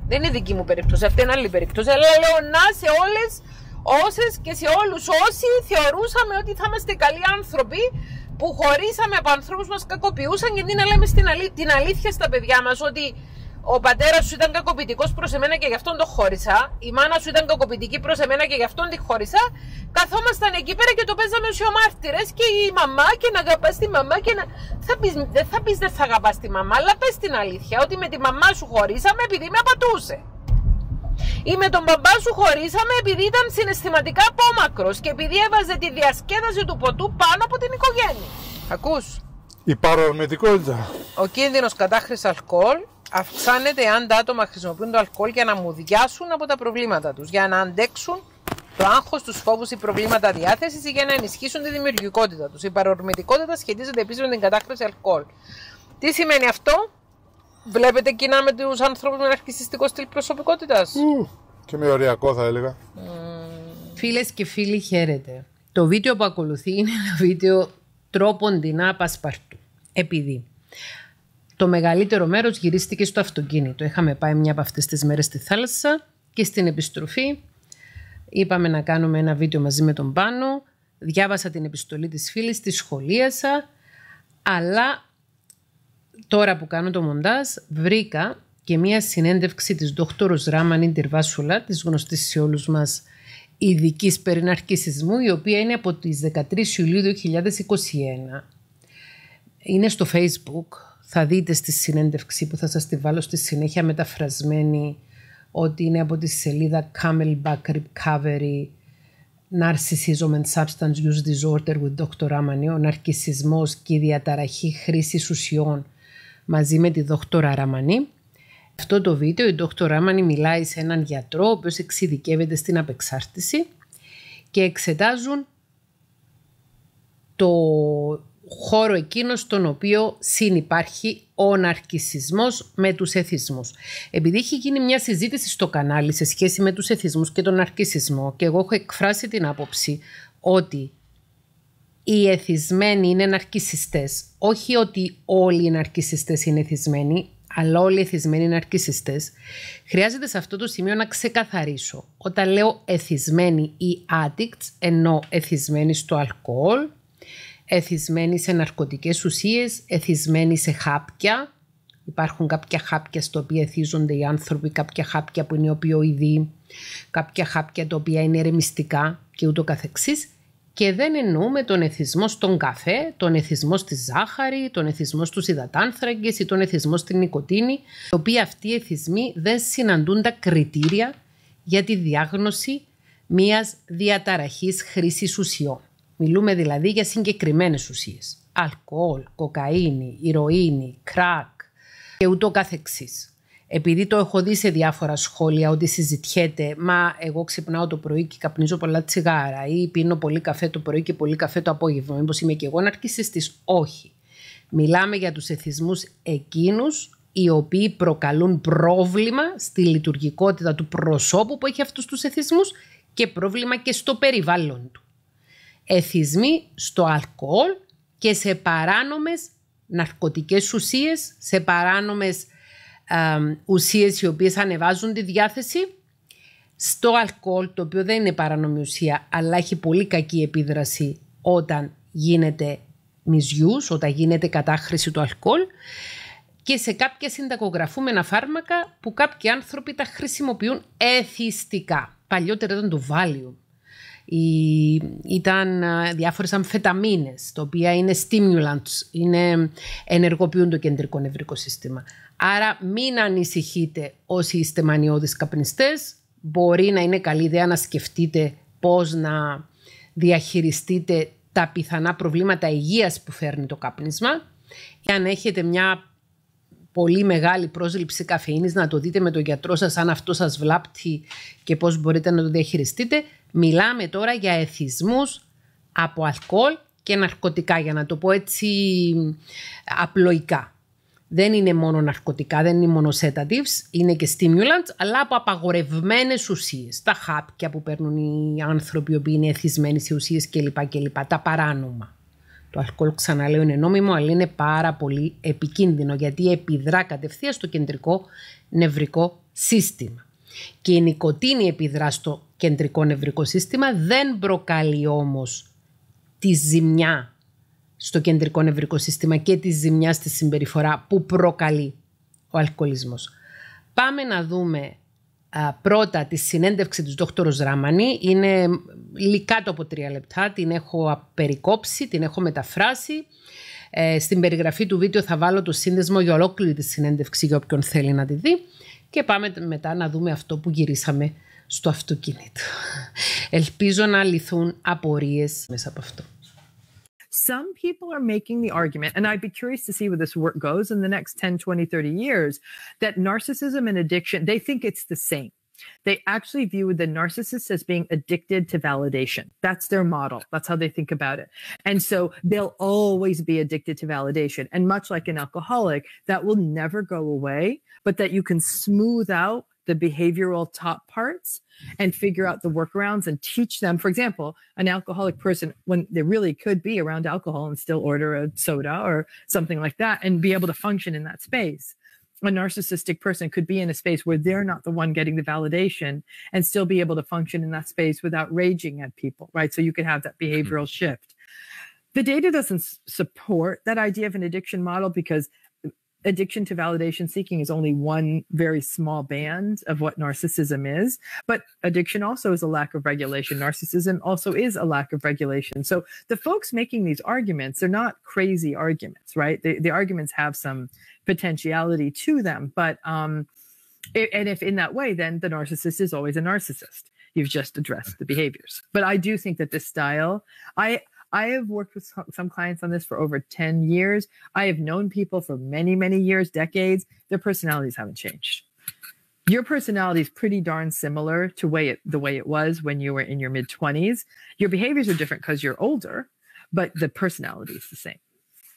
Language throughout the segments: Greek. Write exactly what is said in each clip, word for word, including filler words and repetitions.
Δεν είναι δική μου περίπτωση, αυτή είναι άλλη περίπτωση. Αλλά λέω να σε όλες όσες και σε όλους όσοι θεωρούσαμε ότι θα είμαστε καλοί άνθρωποι που χωρίσαμε από ανθρώπους μας κακοποιούσαν, γιατί να λέμε στην αλή... την αλήθεια στα παιδιά μας ότι ο πατέρας σου ήταν κακοποιητικός προς εμένα και γι' αυτόν τον χώρισα, η μάνα σου ήταν κακοποιητική προς εμένα και γι' αυτόν την χώρισα. Καθόμασταν εκεί πέρα και το παίζαμε ως μάρτυρες και η μαμά και να αγαπάς τη μαμά και να... Θα πεις, δεν θα πεις δεν θα αγαπάς τη μαμά, αλλά πες την αλήθεια ότι με τη μαμά σου χωρίσαμε επειδή με απατούσε. Ή με τον μπαμπά σου χωρίσαμε επειδή ήταν συναισθηματικά απόμακρος και επειδή έβαζε τη διασκέδαση του ποτού πάνω από την οικογένεια. Ακούς? Η παρορμητικότητα. Ο κίνδυνος κατάχρησης αλκοόλ αυξάνεται αν τα άτομα χρησιμοποιούν το αλκοόλ για να μουδιάσουν από τα προβλήματα τους, για να αντέξουν το άγχος, τους φόβους ή προβλήματα διάθεσης ή για να ενισχύσουν τη δημιουργικότητα τους. Η παρορμητικότητα σχετίζεται επίσης με την κατάχρηση αλκοόλ. Τι σημαίνει αυτό? Βλέπετε κοινά με τους ανθρώπους με ναρκισσιστικό στυλ προσωπικότητας? Mm, και με οριακό θα έλεγα. Mm. Φίλες και φίλοι, χαίρετε. Το βίντεο που ακολουθεί είναι ένα βίντεο τρόποντινά πασπαρτού. Επειδή το μεγαλύτερο μέρος γυρίστηκε στο αυτοκίνητο. Είχαμε πάει μια από αυτές τις μέρες στη θάλασσα και στην επιστροφή είπαμε να κάνουμε ένα βίντεο μαζί με τον Πάνο. Διάβασα την επιστολή της φίλης, τη σχολίασα, αλλά τώρα που κάνω το μοντάζ βρήκα και μια συνέντευξη της δόκτωρος Ράμανη Τυρβάσουλα, της γνωστής σε όλους μας ειδικής περί ναρκισσισμού, η οποία είναι από τις δεκατρείς Ιουλίου δύο χιλιάδες είκοσι ένα. Είναι στο Facebook. Θα δείτε στη συνέντευξη που θα σας τη βάλω στη συνέχεια μεταφρασμένη ότι είναι από τη σελίδα Camelback Recovery Narcissism and Substance Use Disorder with δόκτωρ Ράμανη, ο ναρκισσισμός και η διαταραχή χρήσης ουσιών μαζί με τη δόκτωρα Ράμανη. Αυτό το βίντεο η δόκτωρα Ράμανη μιλάει σε έναν γιατρό ο οποίος εξειδικεύεται στην απεξάρτηση και εξετάζουν το χώρο εκείνο στον οποίο συνυπάρχει ο ναρκισσισμός με τους εθισμούς. Επειδή έχει γίνει μια συζήτηση στο κανάλι σε σχέση με τους εθισμούς και τον ναρκισσισμό και εγώ έχω εκφράσει την άποψη ότι οι εθισμένοι είναι ναρκισσιστές. Όχι ότι όλοι οι ναρκισσιστές είναι εθισμένοι, αλλά όλοι οι εθισμένοι είναι ναρκισσιστές. Χρειάζεται σε αυτό το σημείο να ξεκαθαρίσω. Όταν λέω εθισμένοι ή addicts, εννοώ εθισμένοι στο αλκοόλ, εθισμένοι σε ναρκωτικές ουσίες, εθισμένοι σε χάπια. Υπάρχουν κάποια χάπια στα οποία εθίζονται οι άνθρωποι, κάποια χάπια που είναι οπιοειδή, κάποια χάπια τα οποία είναι ερεμιστικά και ούτω καθεξής. Και δεν εννοούμε τον εθισμό στον καφέ, τον εθισμό στη ζάχαρη, τον εθισμό στους υδατάνθρακες ή τον εθισμό στην νοικοτήνη, οι οποίοι αυτοί οι εθισμοί δεν συναντούν τα κριτήρια για τη διάγνωση μιας διαταραχής χρήσης ουσιών. Μιλούμε δηλαδή για συγκεκριμένες ουσίες. Αλκοόλ, κοκαίνη, ηρωίνη, κράκ και ούτω καθεξής. Επειδή το έχω δει σε διάφορα σχόλια ότι συζητιέται, μα εγώ ξυπνάω το πρωί και καπνίζω πολλά τσιγάρα ή πίνω πολύ καφέ το πρωί και πολύ καφέ το απόγευμα, μήπως είμαι και εγώ ναρκισσιστής? Όχι. Μιλάμε για τους εθισμούς εκείνους οι οποίοι προκαλούν πρόβλημα στη λειτουργικότητα του προσώπου που έχει αυτούς τους εθισμούς και πρόβλημα και στο περιβάλλον του. Εθισμοί στο αλκοόλ και σε παράνομες ναρκωτικές ουσίες, σε παράνομες ε, ουσίες οι οποίες ανεβάζουν τη διάθεση, στο αλκοόλ, το οποίο δεν είναι παράνομη ουσία αλλά έχει πολύ κακή επίδραση όταν γίνεται misuse, όταν γίνεται κατάχρηση του αλκοόλ, και σε κάποια συνταγογραφούμενα φάρμακα που κάποιοι άνθρωποι τα χρησιμοποιούν εθιστικά. Παλιότερα ήταν το Valium. Ή ήταν διάφορες αμφεταμίνες, τα οποία είναι stimulants, είναι, ενεργοποιούν το κεντρικό νευρικό σύστημα. Άρα μην ανησυχείτε όσοι είστε μανιώδεις καπνιστές. Μπορεί να είναι καλή ιδέα να σκεφτείτε πώς να διαχειριστείτε τα πιθανά προβλήματα υγείας που φέρνει το κάπνισμα. Αν έχετε μια πολύ μεγάλη πρόσληψη καφεΐνης, να το δείτε με τον γιατρό σας αν αυτό σας βλάπτει και πώς μπορείτε να το διαχειριστείτε. Μιλάμε τώρα για εθισμούς από αλκοόλ και ναρκωτικά, για να το πω έτσι απλοϊκά. Δεν είναι μόνο ναρκωτικά, δεν είναι μόνο sedatives, είναι και stimulants, αλλά από απαγορευμένες ουσίες. Τα χάπια που παίρνουν οι άνθρωποι οι οποίοι είναι εθισμένοι σε ουσίες κλπ. κλπ. Τα παράνομα. Το αλκοόλ, ξαναλέω, είναι νόμιμο, αλλά είναι πάρα πολύ επικίνδυνο, γιατί επιδρά κατευθείαν στο κεντρικό νευρικό σύστημα. Και η νοικοτήνη επιδρά στο κεντρικό νευρικό σύστημα, δεν προκαλεί όμως τη ζημιά στο κεντρικό νευρικό σύστημα και τη ζημιά στη συμπεριφορά που προκαλεί ο αλκοολισμός. Πάμε να δούμε α, πρώτα τη συνέντευξη της δόκτωρος Ράμανη. Είναι κάτω από τρία λεπτά, την έχω απερικόψει, την έχω μεταφράσει. Ε, στην περιγραφή του βίντεο θα βάλω το σύνδεσμο για ολόκληρη τη συνέντευξη για όποιον θέλει να τη δει. Και πάμε μετά να δούμε αυτό που γυρίσαμε στο αυτοκίνητο. Ελπίζω να λυθούν απορίες μέσα από αυτό. Some people are making the argument, and I'd be curious to see where this work goes in the next ten, twenty, thirty years, that narcissism and addiction, they think it's the same. They actually view the narcissist as being addicted to validation. That's their model. That's how they think about it. And so they'll always be addicted to validation. And much like an alcoholic, that will never go away, but that you can smooth out the behavioral top parts and figure out the workarounds and teach them. For example, an alcoholic person, when they really could be around alcohol and still order a soda or something like that and be able to function in that space. A narcissistic person could be in a space where they're not the one getting the validation and still be able to function in that space without raging at people, right? So you could have that behavioral mm-hmm. shift. The data doesn't support that idea of an addiction model because addiction to validation seeking is only one very small band of what narcissism is. But addiction also is a lack of regulation. Narcissism also is a lack of regulation. So the folks making these arguments, they're not crazy arguments, right? The, the arguments have some potentiality to them. But, um, it, and if in that way, then the narcissist is always a narcissist. You've just addressed the behaviors. But I do think that this style, I, I have worked with some clients on this for over ten years. I have known people for many, many years, decades. Their personalities haven't changed. Your personality is pretty darn similar to way it, the way it was when you were in your mid-twenties. Your behaviors are different because you're older, but the personality is the same.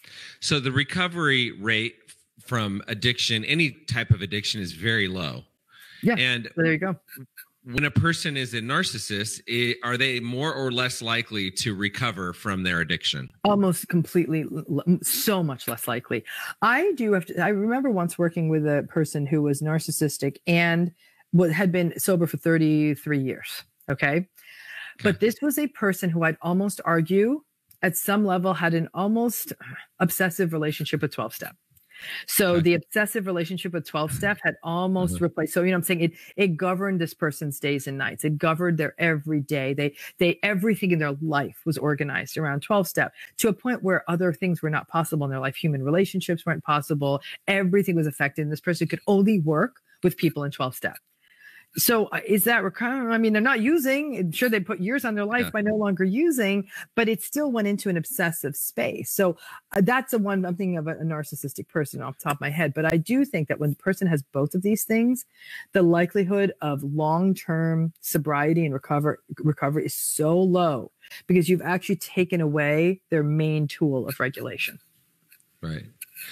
So the recovery rate from addiction, any type of addiction, is very low. Yeah, and so there you go. When a person is a narcissist, are they more or less likely to recover from their addiction? Almost completely, so much less likely. I do have to, I remember once working with a person who was narcissistic and had been sober for thirty-three years. Okay. okay. But this was a person who I'd almost argue at some level had an almost obsessive relationship with twelve step. So okay. the obsessive relationship with twelve step had almost mm-hmm. replaced. So, you know what I'm saying? It, it governed this person's days and nights. It governed their every day. They, they, everything in their life was organized around twelve step to a point where other things were not possible in their life. Human relationships weren't possible. Everything was affected. And this person could only work with people in twelve step. So is that requirement? I mean, they're not using, sure, they put years on their life yeah. by no longer using, but it still went into an obsessive space. So uh, that's the one, I'm thinking of a, a narcissistic person off the top of my head. But I do think that when the person has both of these things, the likelihood of long-term sobriety and recover, recovery is so low because you've actually taken away their main tool of regulation. Right.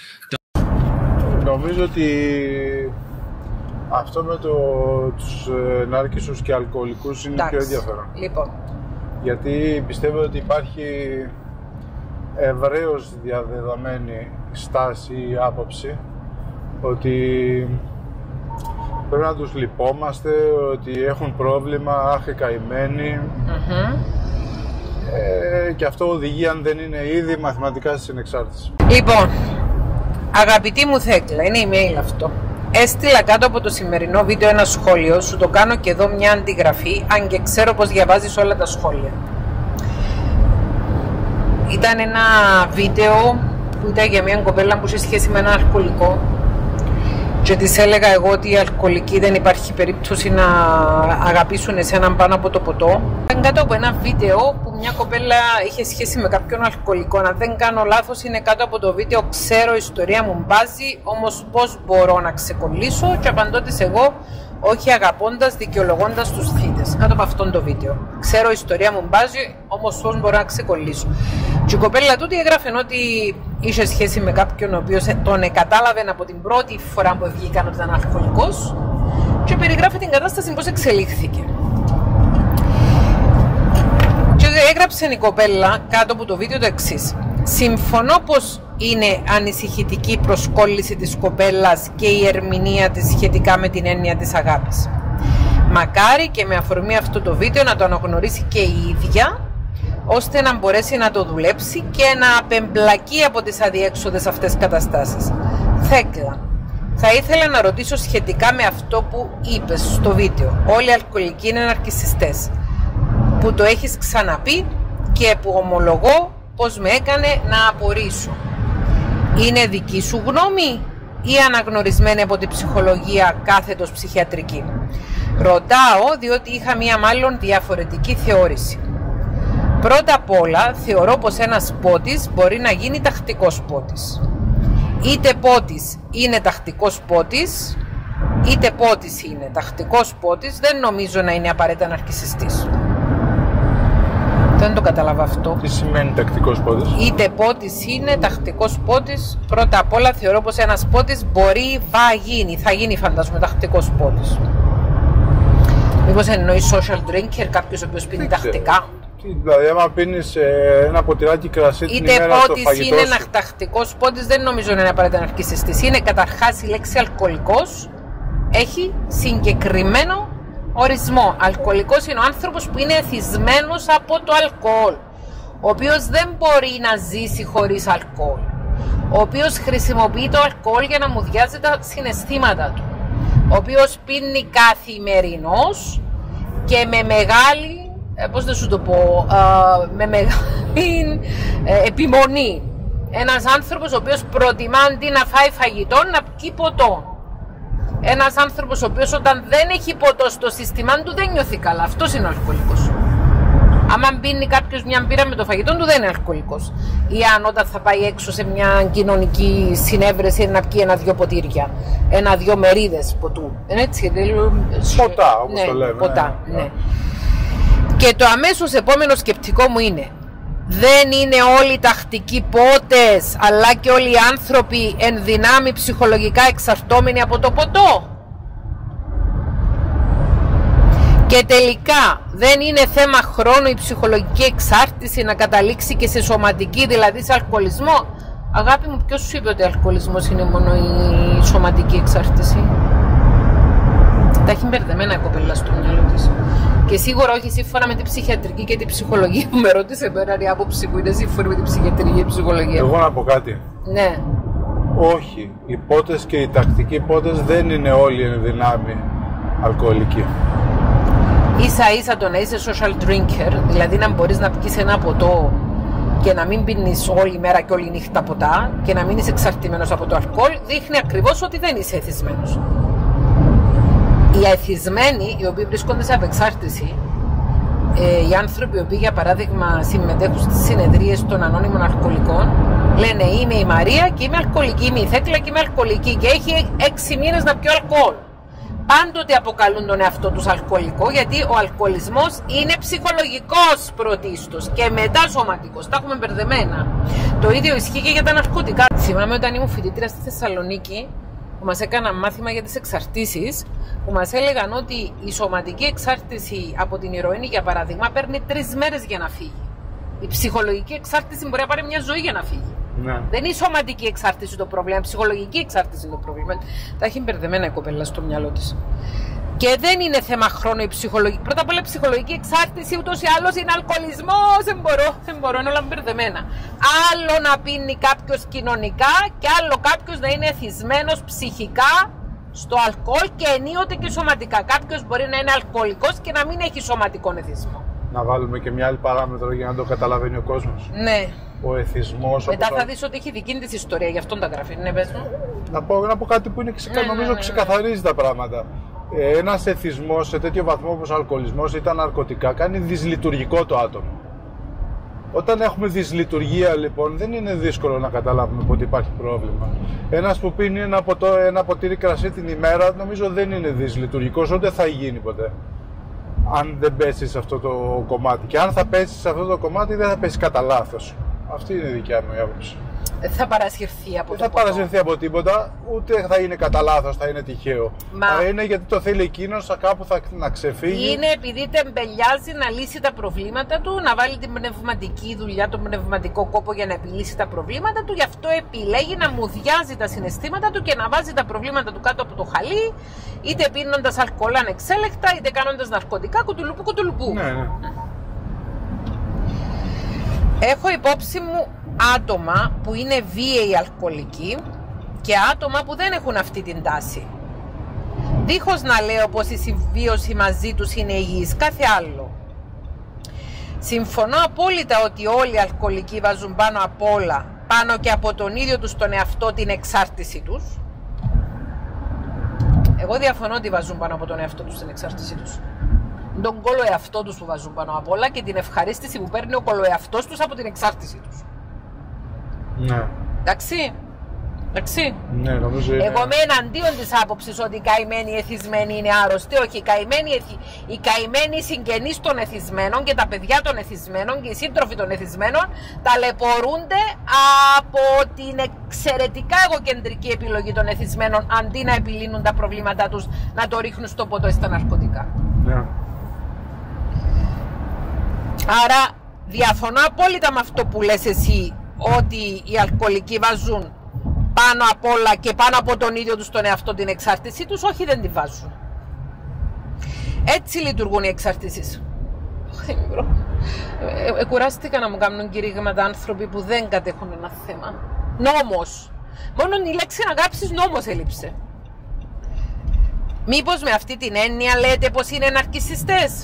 Νομίζω ότι αυτό με το, τους ε, νάρκισσους και αλκοολικούς είναι Εντάξει. πιο ενδιαφέρον. Λοιπόν. Γιατί πιστεύω ότι υπάρχει ευρέως διαδεδομένη στάση ή άποψη ότι πρέπει να τους λυπόμαστε, ότι έχουν πρόβλημα, άχι καημένοι. Mm-hmm. Ε, και αυτό οδηγεί, αν δεν είναι ήδη, μαθηματικά στη συνεξάρτηση. Λοιπόν, αγαπητή μου Θέκλα, είναι email αυτό. Έστειλα κάτω από το σημερινό βίντεο ένα σχόλιο, σου το κάνω και εδώ μια αντιγραφή, αν και ξέρω πως διαβάζεις όλα τα σχόλια. Ήταν ένα βίντεο που ήταν για μια κοπέλα που είχε σχέση με ένα αλκοολικό και της έλεγα εγώ ότι οι αλκοολικοί δεν υπάρχει περίπτωση να αγαπήσουν εσέναν πάνω από το ποτό. Ήταν κάτω από ένα βίντεο που μια κοπέλα είχε σχέση με κάποιον αλκοολικό. Αν δεν κάνω λάθος, είναι κάτω από το βίντεο «Ξέρω, η ιστορία μου μπάζει, όμως πώς μπορώ να ξεκολλήσω» και απαντώ της εγώ «Όχι αγαπώντας, δικαιολογώντας τους θύτες». Κάτω από αυτόν το βίντεο. «Ξέρω, η ιστορία μου μπάζει, όμως πώς μπορώ να ξεκολλήσω». Και η κοπέλα τούτη έγραφε ότι είχε σχέση με κάποιον ο οποίος τον κατάλαβε από την πρώτη φορά που βγήκαν ότι ήταν αλκοολικός και περιγράφει την κατάσταση πώς εξελίχθηκε. Και έγραψε η κοπέλα κάτω από το βίντεο το εξής. Συμφωνώ πως είναι ανησυχητική η προσκόλληση της κοπέλας και η ερμηνεία της σχετικά με την έννοια της αγάπης. Μακάρι και με αφορμή αυτό το βίντεο να το αναγνωρίσει και η ίδια, ώστε να μπορέσει να το δουλέψει και να απεμπλακεί από τις αδιέξοδες αυτές καταστάσεις. Θέκλα, θα ήθελα να ρωτήσω σχετικά με αυτό που είπες στο βίντεο. Όλοι οι αλκοολικοί είναι ναρκισσιστές, που το έχεις ξαναπεί και που ομολογώ πως με έκανε να απορρίσω. Είναι δική σου γνώμη ή αναγνωρισμένη από την ψυχολογία κάθετος ψυχιατρική? Ρωτάω διότι είχα μία μάλλον διαφορετική θεώρηση. Πρώτα απ' όλα θεωρώ πως ένας πότης μπορεί να γίνει τακτικός πότης. Είτε πότης είναι τακτικός πότης, είτε πότης είναι τακτικός πότης, δεν νομίζω να είναι απαραίτητα ναρκισσιστής. Δεν το καταλαβαίνω αυτό. Τι σημαίνει τακτικός πότης? Είτε πότης είναι τακτικός πότης, πρώτα απ' όλα θεωρώ πως ένας πότης μπορεί, θα γίνει, θα γίνει φαντάζομαι τακτικός πότης. Μήπως εννοεί social drinker, κάποιος ο οποίος πίνει τακτικά? Δηλαδή, άμα πίνεις ε, ένα ποτηράκι κρασί την είτε ημέρα στο πότης φαγητό είναι σου. ένα τακτικός πότης, δεν νομίζω να είναι απαραίτητα ναρκισσιστής. Είναι καταρχάς η λέξη αλκοολικός έχει συγκεκριμένο ορισμό. Αλκοολικός είναι ο άνθρωπος που είναι εθισμένος από το αλκοόλ, ο οποίος δεν μπορεί να ζήσει χωρίς αλκοόλ, ο οποίος χρησιμοποιεί το αλκοόλ για να μουδιάζει τα συναισθήματα του, ο οποίος πίνει καθημερινώς και με μεγάλη, πώς να σου το πω, με μεγάλη επιμονή. Ένας άνθρωπος ο οποίος προτιμά αντί να φάει φαγητό να πιει ποτό. Ένας άνθρωπος ο οποίος όταν δεν έχει ποτό στο σύστημά του δεν νιώθει καλά. Αυτός είναι ο αλκοολικός. Άμα πίνει κάποιος μια μπύρα με το φαγητό του δεν είναι αλκοολικός. Ή αν όταν θα πάει έξω σε μια κοινωνική συνέβρεση να πιει ένα-δυο ποτήρια, ένα-δυο μερίδες ποτού. Είναι έτσι, ποτά όπως ναι, το λέμε. Ποτά, ναι. ναι. Και το αμέσως επόμενο σκεπτικό μου είναι: δεν είναι όλοι τακτικοί πότες, αλλά και όλοι οι άνθρωποι εν δυνάμει ψυχολογικά εξαρτώμενοι από το ποτό? Και τελικά δεν είναι θέμα χρόνου η ψυχολογική εξάρτηση να καταλήξει και σε σωματική, δηλαδή σε αλκοολισμό? Αγάπη μου, ποιος σου είπε ότι ο αλκοολισμός είναι μόνο η σωματική εξάρτηση? Τα έχει μπερδεμένα η κοπέλα στο μυαλό της. Και σίγουρα όχι σύμφωνα με την ψυχιατρική και την ψυχολογία που με ρώτησε τώρα, η άποψη που είναι σύμφωνα με την ψυχιατρική και την ψυχολογία. Εγώ να πω κάτι. Ναι. Όχι. Οι πότες και οι τακτικοί πότες δεν είναι όλοι εν δυνάμει αλκοολικοί. Ίσα ίσα το να είσαι social drinker, δηλαδή να μπορείς να πιεις ένα ποτό και να μην πίνεις όλη μέρα και όλη νύχτα ποτά και να μην είσαι εξαρτημένος από το αλκοόλ, δείχνει ακριβώς ότι δεν είσαι εθισμένος. Οι εθισμένοι, οι οποίοι βρίσκονται σε απεξάρτηση, ε, οι άνθρωποι οι οποίοι για παράδειγμα συμμετέχουν στις συνεδρίες των ανώνυμων αλκοολικών, λένε είμαι η Μαρία και είμαι αλκοολική, είμαι η Θέκλα και είμαι αλκοολική και έχει έξι μήνες να πιω αλκοόλ. Πάντοτε αποκαλούν τον εαυτό τους αλκοολικό, γιατί ο αλκοολισμός είναι ψυχολογικός πρωτίστως και μετά σωματικός. Τα έχουμε μπερδεμένα. Το ίδιο ισχύει και για τα ναρκωτικά. Θυμάμαι όταν ήμουν φοιτήτρια στη Θεσσαλονίκη, που μας έκαναν μάθημα για τις εξαρτήσεις, που μας έλεγαν ότι η σωματική εξάρτηση από την ηρωίνη, για παράδειγμα, παίρνει τρεις μέρες για να φύγει. Η ψυχολογική εξάρτηση μπορεί να πάρει μια ζωή για να φύγει. Ναι. Δεν είναι η σωματική εξάρτηση το πρόβλημα, η ψυχολογική εξάρτηση είναι το πρόβλημα. Τα έχει μπερδεμένα η κοπέλα στο μυαλό της. Και δεν είναι θέμα χρόνου η ψυχολογική. Πρώτα απ' όλα η ψυχολογική εξάρτηση ούτως ή άλλως είναι αλκοολισμός. Δεν μπορώ, δεν μπορώ, είναι όλα μπερδεμένα. Άλλο να πίνει κάποιος κοινωνικά και άλλο κάποιος να είναι εθισμένος ψυχικά στο αλκοόλ και ενίοτε και σωματικά. Κάποιος μπορεί να είναι αλκοολικός και να μην έχει σωματικό εθισμό. Να βάλουμε και μια άλλη παράμετρο για να το καταλαβαίνει ο κόσμος. Ναι. Ο εθισμός. Μετά όπως... θα δεις ότι έχει δική της ιστορία, γι' αυτόν τα γράφει. Ναι, πες μου. Να πω, να πω κάτι που είναι ξεκα... ναι, νομίζω ναι, ναι, ναι. ξεκαθαρίζει τα πράγματα. Ε, ένας εθισμός σε τέτοιο βαθμό όπως ο αλκοολισμός ή τα ναρκωτικά κάνει δυσλειτουργικό το άτομο. Όταν έχουμε δυσλειτουργία λοιπόν δεν είναι δύσκολο να καταλάβουμε ότι υπάρχει πρόβλημα. Ένας που πίνει ένα, ποτό, ένα ποτήρι κρασί την ημέρα νομίζω δεν είναι δυσλειτουργικός, ούτε θα γίνει ποτέ. Αν δεν πέσει σε αυτό το κομμάτι. Και αν θα πέσει σε αυτό το κομμάτι δεν θα πέσει κατά λάθος. Αυτή είναι η δικιά μου άποψη. Δεν θα παρασυρθεί από Δεν το θα ποτό. παρασυρθεί από τίποτα, ούτε θα είναι κατά λάθος, θα είναι τυχαίο. Μα... Αλλά είναι γιατί το θέλει εκείνος, κάπου θα να ξεφύγει. Είναι επειδή τεμπελιάζει να λύσει τα προβλήματα του, να βάλει την πνευματική δουλειά, τον πνευματικό κόπο για να επιλύσει τα προβλήματα του. Γι' αυτό επιλέγει να μουδιάζει τα συναισθήματα του και να βάζει τα προβλήματα του κάτω από το χαλί, είτε πίνοντας αλκοόλ ανεξέλεκτα, είτε κάνοντας ναρκωτικά, κουτουλουπού κουτουλουπού. Ναι, ναι. Έχω υπόψη μου άτομα που είναι βίαιοι αλκοολικοί και άτομα που δεν έχουν αυτή την τάση. Δίχως να λέω πως η συμβίωση μαζί τους είναι υγιής, κάθε άλλο. Συμφωνώ απόλυτα ότι όλοι οι αλκοολικοί βάζουν πάνω απ' όλα, πάνω και από τον ίδιο τους τον εαυτό, την εξάρτηση τους. Εγώ διαφωνώ ότι βάζουν πάνω από τον εαυτό τους την εξάρτησή τους. Τον κολοεαυτό τους που βάζουν πάνω απ' όλα και την ευχαρίστηση που παίρνει ο κολοεαυτός τους από την εξάρτησή τους. Ναι. Εντάξει. Εντάξει. Ναι, νομίζω είναι... Εγώ είμαι εναντίον της άποψης ότι οι καημένοι εθισμένοι είναι άρρωστοι. Όχι, οι καημένοι, εθι... οι καημένοι συγγενείς των εθισμένων και τα παιδιά των εθισμένων και οι σύντροφοι των εθισμένων ταλαιπωρούνται από την εξαιρετικά εγωκεντρική επιλογή των εθισμένων, αντί να επιλύνουν τα προβλήματά τους, να το ρίχνουν στο ποτό ή στα ναρκωτικά. Ναι. Άρα διαφωνώ απόλυτα με αυτό που λες εσύ, ότι οι αλκοολικοί βάζουν πάνω απ' όλα και πάνω από τον ίδιο τους τον εαυτό την εξάρτησή τους. Όχι, δεν τη βάζουν. Έτσι λειτουργούν οι εξαρτήσεις. Ε, ε, κουράστηκα να μου κάνουν κηρύγματα άνθρωποι που δεν κατέχουν ένα θέμα. Νόμος. Μόνο η λέξη να γράψεις νόμος έλειψε. Μήπως με αυτή την έννοια λέτε πως είναι ναρκισσιστές?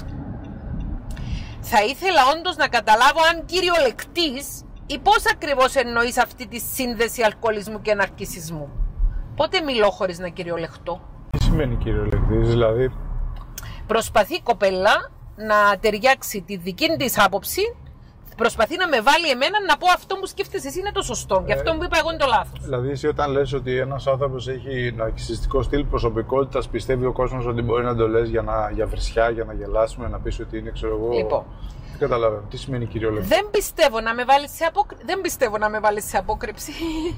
Θα ήθελα όντως να καταλάβω αν κυριολεκτής ή πώς ακριβώς εννοείς αυτή τη σύνδεση αλκοολισμού και ναρκισσισμού. Πότε μιλώ χωρίς να κυριολεχτώ? Τι σημαίνει κυριολεκτής, δηλαδή? Προσπαθεί η κοπέλα να ταιριάξει τη δική της άποψη, προσπαθεί να με βάλει εμένα να πω αυτό που σκέφτεσαι εσύ είναι το σωστό και ε, αυτό που είπα εγώ είναι το λάθος. Δηλαδή εσύ όταν λες ότι ένας άνθρωπος έχει ναρκισσιστικό στυλ προσωπικότητας, πιστεύει ο κόσμος ότι μπορεί να το λες για, να, για βρισιά, για να γελάσουμε, να πεις ότι είναι, ξέρω εγώ... Λοιπόν, δεν καταλαβαίνω. Τι σημαίνει κυριολεκτή? Δεν πιστεύω να με βάλεις σε, αποκρ... δεν πιστεύω να με βάλεις σε απόκρυψη.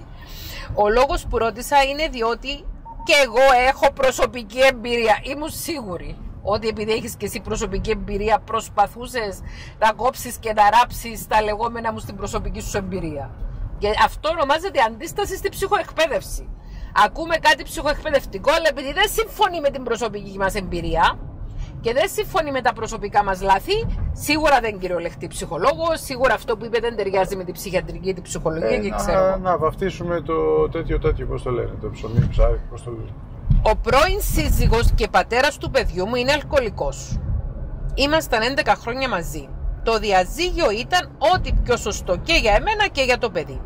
Ο λόγος που ρώτησα είναι διότι και εγώ έχω προσωπική εμπειρία. Ήμουν σίγουρη ότι επειδή έχεις και εσύ προσωπική εμπειρία προσπαθούσες να κόψεις και να ράψεις τα λεγόμενα μου στην προσωπική σου εμπειρία. Και αυτό ονομάζεται αντίσταση στη ψυχοεκπαίδευση. Ακούμε κάτι ψυχοεκπαιδευτικό, αλλά επειδή δεν συμφωνεί με την προσωπική μας εμπειρία και δεν συμφωνεί με τα προσωπικά μας λάθη, σίγουρα δεν κυριολεκτεί ψυχολόγος, σίγουρα αυτό που είπε δεν ταιριάζει με την ψυχιατρική, την ψυχολογία ε, και να, ξέρω. Να βαφτίσουμε το τέτοιο τέτοιο, πώς το λένε, το ψωμί, ψάρι, πώς το λένε. Ο πρώην σύζυγος και πατέρας του παιδιού μου είναι αλκοολικός. Ήμασταν έντεκα χρόνια μαζί. Το διαζύγιο ήταν ό,τι πιο σωστό και για εμένα και για το παιδί.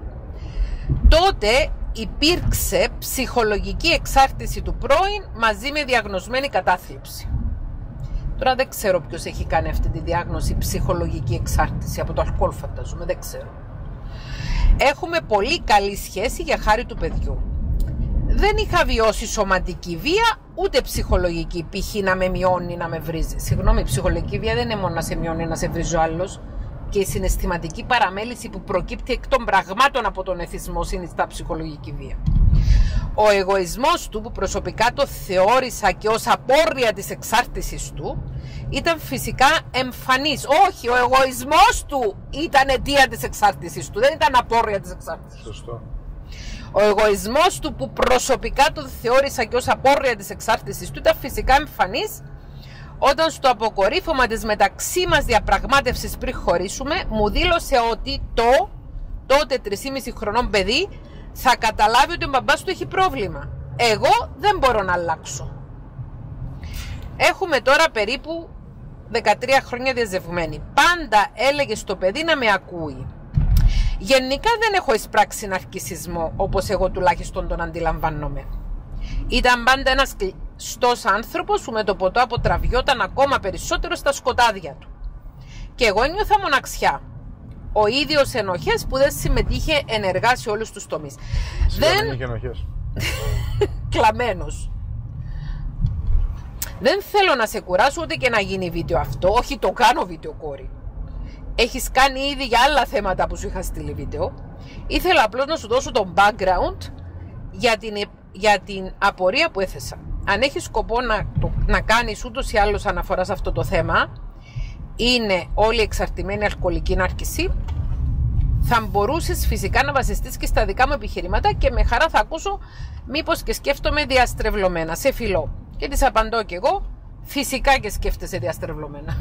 Τότε υπήρξε ψυχολογική εξάρτηση του πρώην μαζί με διαγνωσμένη κατάθλιψη. Τώρα δεν ξέρω ποιος έχει κάνει αυτή τη διάγνωση ψυχολογική εξάρτηση από το αλκοόλ, φανταζομαι, δεν ξέρω. Έχουμε πολύ καλή σχέση για χάρη του παιδιού. Δεν είχα βιώσει σωματική βία, ούτε ψυχολογική, π.χ. να με μειώνει, να με βρίζει. Συγγνώμη, η ψυχολογική βία δεν είναι μόνο να σε μειώνει, να σε βρίζει ο άλλος. Και η συναισθηματική παραμέληση που προκύπτει εκ των πραγμάτων από τον εθισμό συνιστά ψυχολογική βία. Ο εγωισμός του, που προσωπικά το θεώρησα και ως απόρρια της εξάρτησης του, ήταν φυσικά εμφανής. Όχι, ο εγωισμός του ήταν αιτία της εξάρτησης του, δεν ήταν απόρρια της εξάρτησης. Σωστό. Ο εγωισμός του, που προσωπικά το θεώρησα και ως απόρρια της εξάρτησης του, ήταν φυσικά εμφανής όταν στο αποκορύφωμα της μεταξύ μας διαπραγμάτευσης πριν χωρίσουμε μου δήλωσε ότι το τότε τρισήμισι χρονών παιδί θα καταλάβει ότι ο μπαμπάς του έχει πρόβλημα. Εγώ δεν μπορώ να αλλάξω. Έχουμε τώρα περίπου δεκατρία χρόνια διαζευμένοι. Πάντα έλεγε στο παιδί να με ακούει. Γενικά δεν έχω εισπράξει ναρκισσισμό, όπως εγώ τουλάχιστον τον αντιλαμβάνομαι. Ήταν πάντα ένας κλειστός άνθρωπος που με το ποτό αποτραβιόταν ακόμα περισσότερο στα σκοτάδια του. Και εγώ ένιωθα μοναξιά. Ο ίδιος ενοχές που δεν συμμετείχε ενεργά σε όλους τους τομείς. Σίγουρα δεν είχε ενοχές. Κλαμμένος. Δεν θέλω να σε κουράσω ούτε και να γίνει βίντεο αυτό. Όχι, το κάνω βίντεο, κόρη. Έχεις κάνει ήδη για άλλα θέματα που σου είχα στείλει βίντεο. Ήθελα απλώς να σου δώσω το background για την, για την απορία που έθεσα. Αν έχεις σκοπό να, να κάνεις ούτως ή άλλως αναφορά σε αυτό το θέμα, είναι όλοι εξαρτημένοι αλκοολική ναρκισή, θα μπορούσες φυσικά να βασιστείς και στα δικά μου επιχειρήματα και με χαρά θα ακούσω μήπως και σκέφτομαι διαστρεβλωμένα. Σε φιλώ. Και της απαντώ κι εγώ, φυσικά και σκέφτεσαι διαστρεβλωμένα.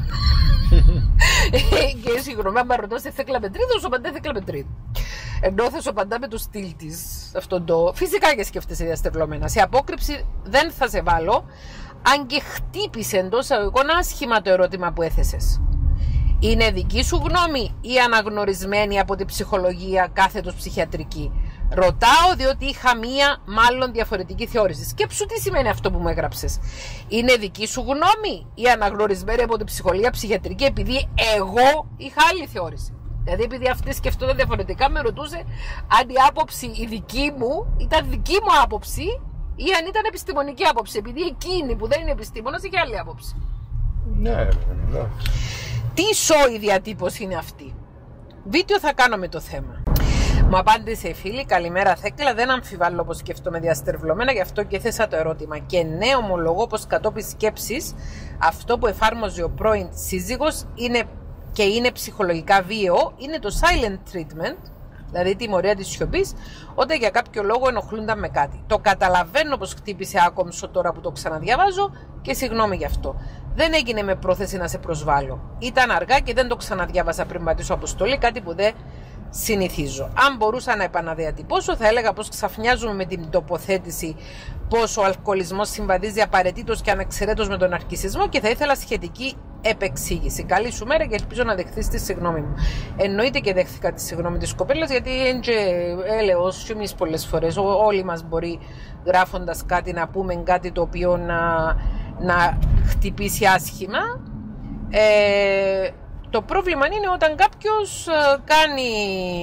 Και συγγνώμη, άμα ρωτάς τι θέκλα μετρίδα, σου απαντά θέκλα μετρίδα. Ενώ θα σου απαντά με το στυλ της, αυτό το φυσικά και σκέφτεσαι διαστρεβλωμένα. Σε απόκρυψη δεν θα σε βάλω, αν και χτύπησε εντός εισαγωγικών άσχημα το ερώτημα που έθεσες. Είναι δική σου γνώμη ή αναγνωρισμένη από την ψυχολογία κάθετος ψυχιατρική? Ρωτάω διότι είχα μία μάλλον διαφορετική θεώρηση. Σκέψου τι σημαίνει αυτό που μου έγραψες. Είναι δική σου γνώμη ή αναγνωρισμένη από την ψυχολογία ψυχιατρική επειδή εγώ είχα άλλη θεώρηση? Δηλαδή επειδή αυτή σκεφτόταν διαφορετικά με ρωτούσε αν η άποψη η δική μου ήταν δική μου άποψη ή αν ήταν επιστημονική άποψη, επειδή εκείνη που δεν είναι επιστήμονας είχε άλλη άποψη. Ναι, ναι. Τι σόη διατύπωση είναι αυτή? Βίντεο θα κάνω με το θέμα. Μου απάντησε η φίλη, καλημέρα Θέκλα, δεν αμφιβάλλω πως σκέφτομαι διαστρεβλωμένα, γι' αυτό και θέσα το ερώτημα. Και ναι, ομολογώ πως κατόπιν σκέψης αυτό που εφάρμοζε ο πρώην σύζυγος είναι και είναι ψυχολογικά βίαιο, είναι το silent treatment, δηλαδή τιμωρία της σιωπής, όταν για κάποιο λόγο ενοχλούνταν με κάτι. Το καταλαβαίνω πως χτύπησε άκομψο τώρα που το ξαναδιαβάζω και συγγνώμη γι' αυτό. Δεν έγινε με πρόθεση να σε προσβάλλω. Ήταν αργά και δεν το ξαναδιάβασα πριν πατήσω αποστολή, κάτι που δεν συνηθίζω. Αν μπορούσα να επαναδιατυπώσω, θα έλεγα πως ξαφνιάζουμε με την τοποθέτηση πως ο αλκοολισμός συμβαδίζει απαραίτητος και ανεξαιρέτως με τον αρκισισμό και θα ήθελα σχετική επεξήγηση. Καλή σου μέρα και ελπίζω να δεχθείς τη συγγνώμη μου. Εννοείται και δέχθηκα τη συγγνώμη της κοπέλας, γιατί είναι έλεος και εμείς πολλές φορές. Όλοι μας μπορεί γράφοντας κάτι να πούμε κάτι το οποίο να, να χτυπήσει άσχημα. Ε, το πρόβλημα είναι όταν κάποιος κάνει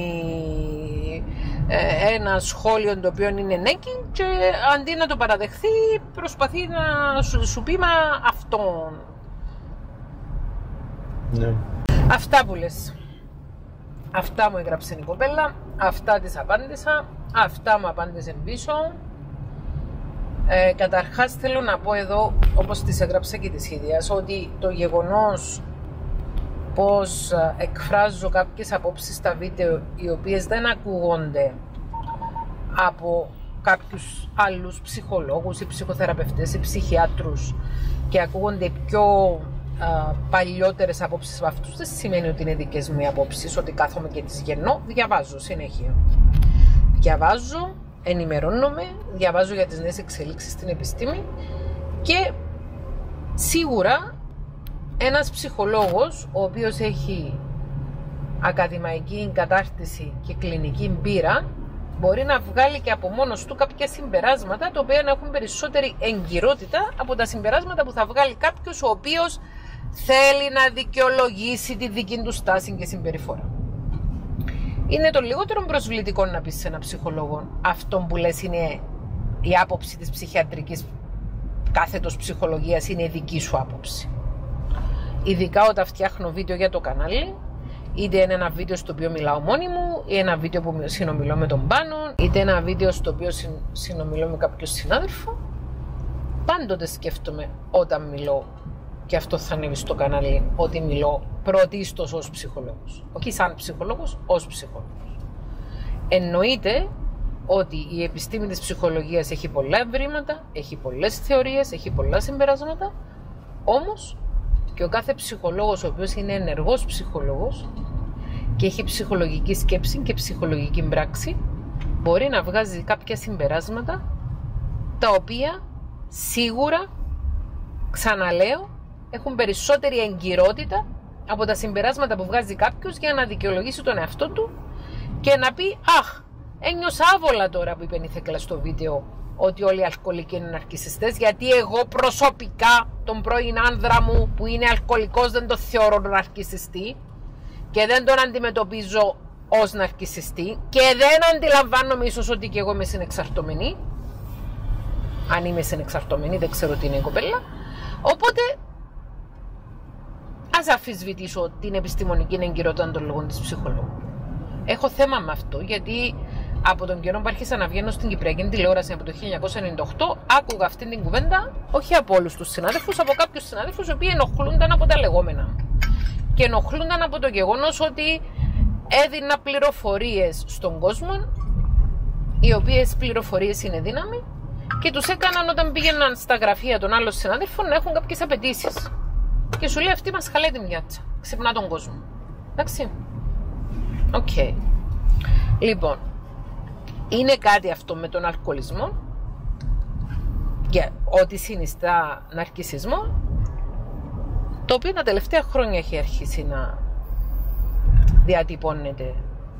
ένα σχόλιο το οποίο είναι νέκι και αντί να το παραδεχθεί προσπαθεί να σου, σου πει μα αυτόν. Ναι. Αυτά που λες. Αυτά μου έγραψε η κοπέλα, αυτά της απάντησα, αυτά μου απάντησε πίσω. Ε, καταρχάς θέλω να πω εδώ, όπως της έγραψα και της σχεδίασα, ότι το γεγονός πως εκφράζω κάποιες απόψεις στα βίντεο οι οποίες δεν ακούγονται από κάποιους άλλους ψυχολόγους ή ψυχοθεραπευτές ή ψυχιάτρους και ακούγονται πιο α, παλιότερες απόψεις από αυτούς, δεν σημαίνει ότι είναι δικές μου οι απόψεις, ότι κάθομαι και τις γεννώ. Διαβάζω συνέχεια. Διαβάζω, ενημερώνομαι, διαβάζω για τις νέες εξελίξεις στην επιστήμη και σίγουρα ένας ψυχολόγος ο οποίος έχει ακαδημαϊκή κατάρτιση και κλινική πείρα μπορεί να βγάλει και από μόνος του κάποια συμπεράσματα τα οποία να έχουν περισσότερη εγκυρότητα από τα συμπεράσματα που θα βγάλει κάποιος ο οποίος θέλει να δικαιολογήσει τη δική του στάση και συμπεριφορά. Είναι το λιγότερο προσβλητικό να πεις σε έναν ψυχολόγο αυτό που λες είναι η άποψη της ψυχιατρικής κάθετος ψυχολογίας, είναι η δική σου άποψη. Ειδικά όταν φτιάχνω βίντεο για το κανάλι, είτε είναι ένα βίντεο στο οποίο μιλάω μόνη μου, ή ένα βίντεο που συνομιλώ με τον Πάνο, είτε ένα βίντεο στο οποίο συνομιλώ με κάποιον συνάδελφο, πάντοτε σκέφτομαι όταν μιλώ, και αυτό θα ανέβει στο κανάλι, ότι μιλώ πρωτίστως ως ψυχολόγος. Όχι σαν ψυχολόγος, ως ψυχολόγος. Εννοείται ότι η επιστήμη της ψυχολογίας έχει πολλά ευρήματα, έχει πολλές θεωρίες, έχει πολλά συμπεράσματα, όμως και ο κάθε ψυχολόγος, ο οποίος είναι ενεργός ψυχολόγος και έχει ψυχολογική σκέψη και ψυχολογική πράξη, μπορεί να βγάζει κάποια συμπεράσματα τα οποία σίγουρα, ξαναλέω, έχουν περισσότερη εγκυρότητα από τα συμπεράσματα που βγάζει κάποιος για να δικαιολογήσει τον εαυτό του και να πει «Αχ, ένιωσα άβολα τώρα που είπε η Θέκλα στο βίντεο ότι όλοι οι αλκοολικοί είναι ναρκισσιστές, γιατί εγώ προσωπικά τον πρώην άνδρα μου που είναι αλκοολικός δεν τον θεωρώ ναρκισσιστή και δεν τον αντιμετωπίζω ως ναρκισσιστή και δεν αντιλαμβάνομαι ίσως ότι και εγώ είμαι συνεξαρτωμένη». Αν είμαι συνεξαρτωμένη, δεν ξέρω τι είναι η κοπέλα. Οπότε ας αφισβητήσω την επιστημονική εγκυρότητα των λόγων της ψυχολόγου. έχω θέμα με αυτό, γιατί από τον καιρό που άρχισα να βγαίνω στην Κυπριακή τηλεόραση από το χίλια εννιακόσια ενενήντα οκτώ, άκουγα αυτή την κουβέντα, όχι από όλους τους συνάδελφους, από κάποιους συνάδελφους οι οποίοι ενοχλούνταν από τα λεγόμενα. Και ενοχλούνταν από το γεγονός ότι έδινα πληροφορίες στον κόσμο, οι οποίες πληροφορίες είναι δύναμη, και τους έκαναν όταν πήγαιναν στα γραφεία των άλλων συνάδελφων να έχουν κάποιες απαιτήσεις. Και σου λέει αυτή μας χαλάει τη μοιάτσα, ξυπνά τον κόσμο. Εντάξει. Οκ. Okay. Λοιπόν, είναι κάτι αυτό με τον αλκοολισμό και ό,τι συνιστά ναρκισσισμό, το οποίο τα τελευταία χρόνια έχει αρχίσει να διατυπώνεται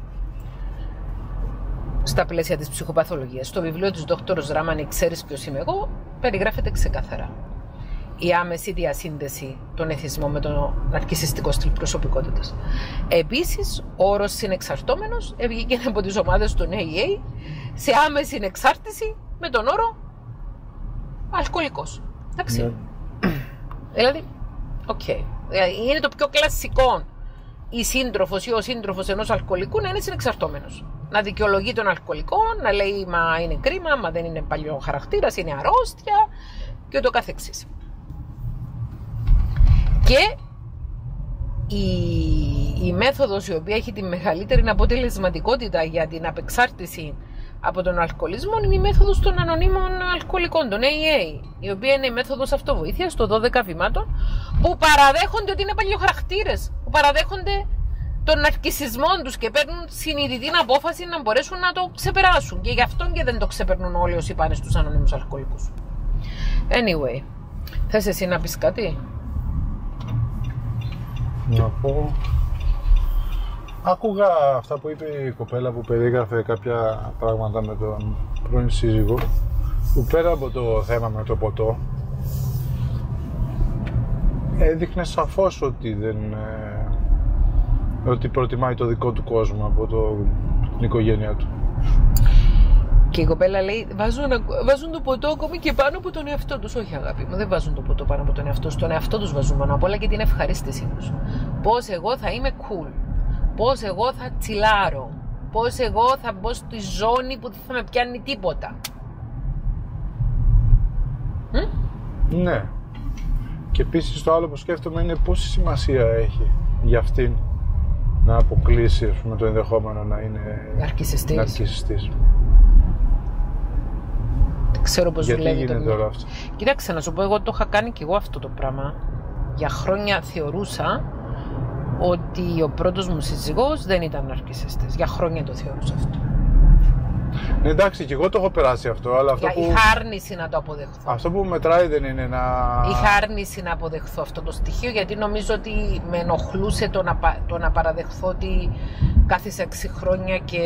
στα πλαίσια της ψυχοπαθολογίας. Στο βιβλίο της Δόκτωρος Ράμανη «Ξέρεις ποιος είμαι εγώ» περιγράφεται ξεκάθαρα η άμεση διασύνδεση των εθισμών με το ναρκισσιστικό στυλ προσωπικότητας. Επίσης, ο όρος συνεξαρτώμενος έβγηκε από τις ομάδες του έι έι σε άμεση εξάρτηση με τον όρο αλκοολικός. Εντάξει. Yeah. Δηλαδή, οκ. Okay. Δηλαδή, είναι το πιο κλασικό η σύντροφος ή ο σύντροφος ενός αλκοολικού να είναι συνεξαρτώμενος. Να δικαιολογεί τον αλκοολικό, να λέει μα είναι κρίμα, μα δεν είναι παλιό χαρακτήρας, είναι αρρώστια και ούτω καθεξής. Και η, η μέθοδος η οποία έχει τη μεγαλύτερη αποτελεσματικότητα για την απεξάρτηση από τον αλκοολισμό είναι η μέθοδος των ανωνύμων αλκοολικών, των έι έι, η οποία είναι η μέθοδος αυτοβοήθειας των δώδεκα βημάτων, που παραδέχονται ότι είναι παλιοχαρακτήρες, που παραδέχονται τον ναρκισσισμό τους και παίρνουν συνειδητή απόφαση να μπορέσουν να το ξεπεράσουν. Και γι' αυτό και δεν το ξεπερνούν όλοι όσοι πάνε στους ανωνύμους αλκοολικούς. Anyway, θες εσύ να πεις κάτι? Να πω... Άκουγα αυτά που είπε η κοπέλα που περίγραφε κάποια πράγματα με τον πρώην σύζυγο, που πέρα από το θέμα με το ποτό έδειχνε σαφώς ότι δεν... ότι προτιμάει το δικό του κόσμο από το, την οικογένειά του. Και η κοπέλα λέει, βάζουν, βάζουν το ποτό ακόμη και πάνω από τον εαυτό τους. Όχι αγάπη μου, δεν βάζουν το ποτό πάνω από τον εαυτό τους. Τον εαυτό τους βάζουν πάνω απ' όλα και την ευχαρίστησή τους. Πώς εγώ θα είμαι cool, πώς εγώ θα τσιλάρω, πώς εγώ θα μπω στη ζώνη που δεν θα με πιάνει τίποτα. Μ? Ναι. Και επίσης το άλλο που σκέφτομαι είναι πόση σημασία έχει για αυτήν να αποκλείσει, ας πούμε, το ενδεχόμενο να είναι ναρκισσιστής. ναρκισσιστής. Δεν ξέρω πώς Γιατί δουλεύει γίνεται το... όλο αυτό. Κοίταξε να σου πω, εγώ το είχα κάνει και εγώ αυτό το πράγμα. Για χρόνια θεωρούσα ότι ο πρώτος μου σύζυγος δεν ήταν ναρκισσιστής. Για χρόνια το θεωρούσα αυτό. Ναι, εντάξει, και εγώ το έχω περάσει αυτό, αλλά αυτό Για, που... Είχα άρνηση να το αποδεχθώ. Αυτό που μετράει δεν είναι να... Είχα άρνηση να αποδεχθώ αυτό το στοιχείο, γιατί νομίζω ότι με ενοχλούσε το να, το να παραδεχθώ ότι κάθισα έξι χρόνια και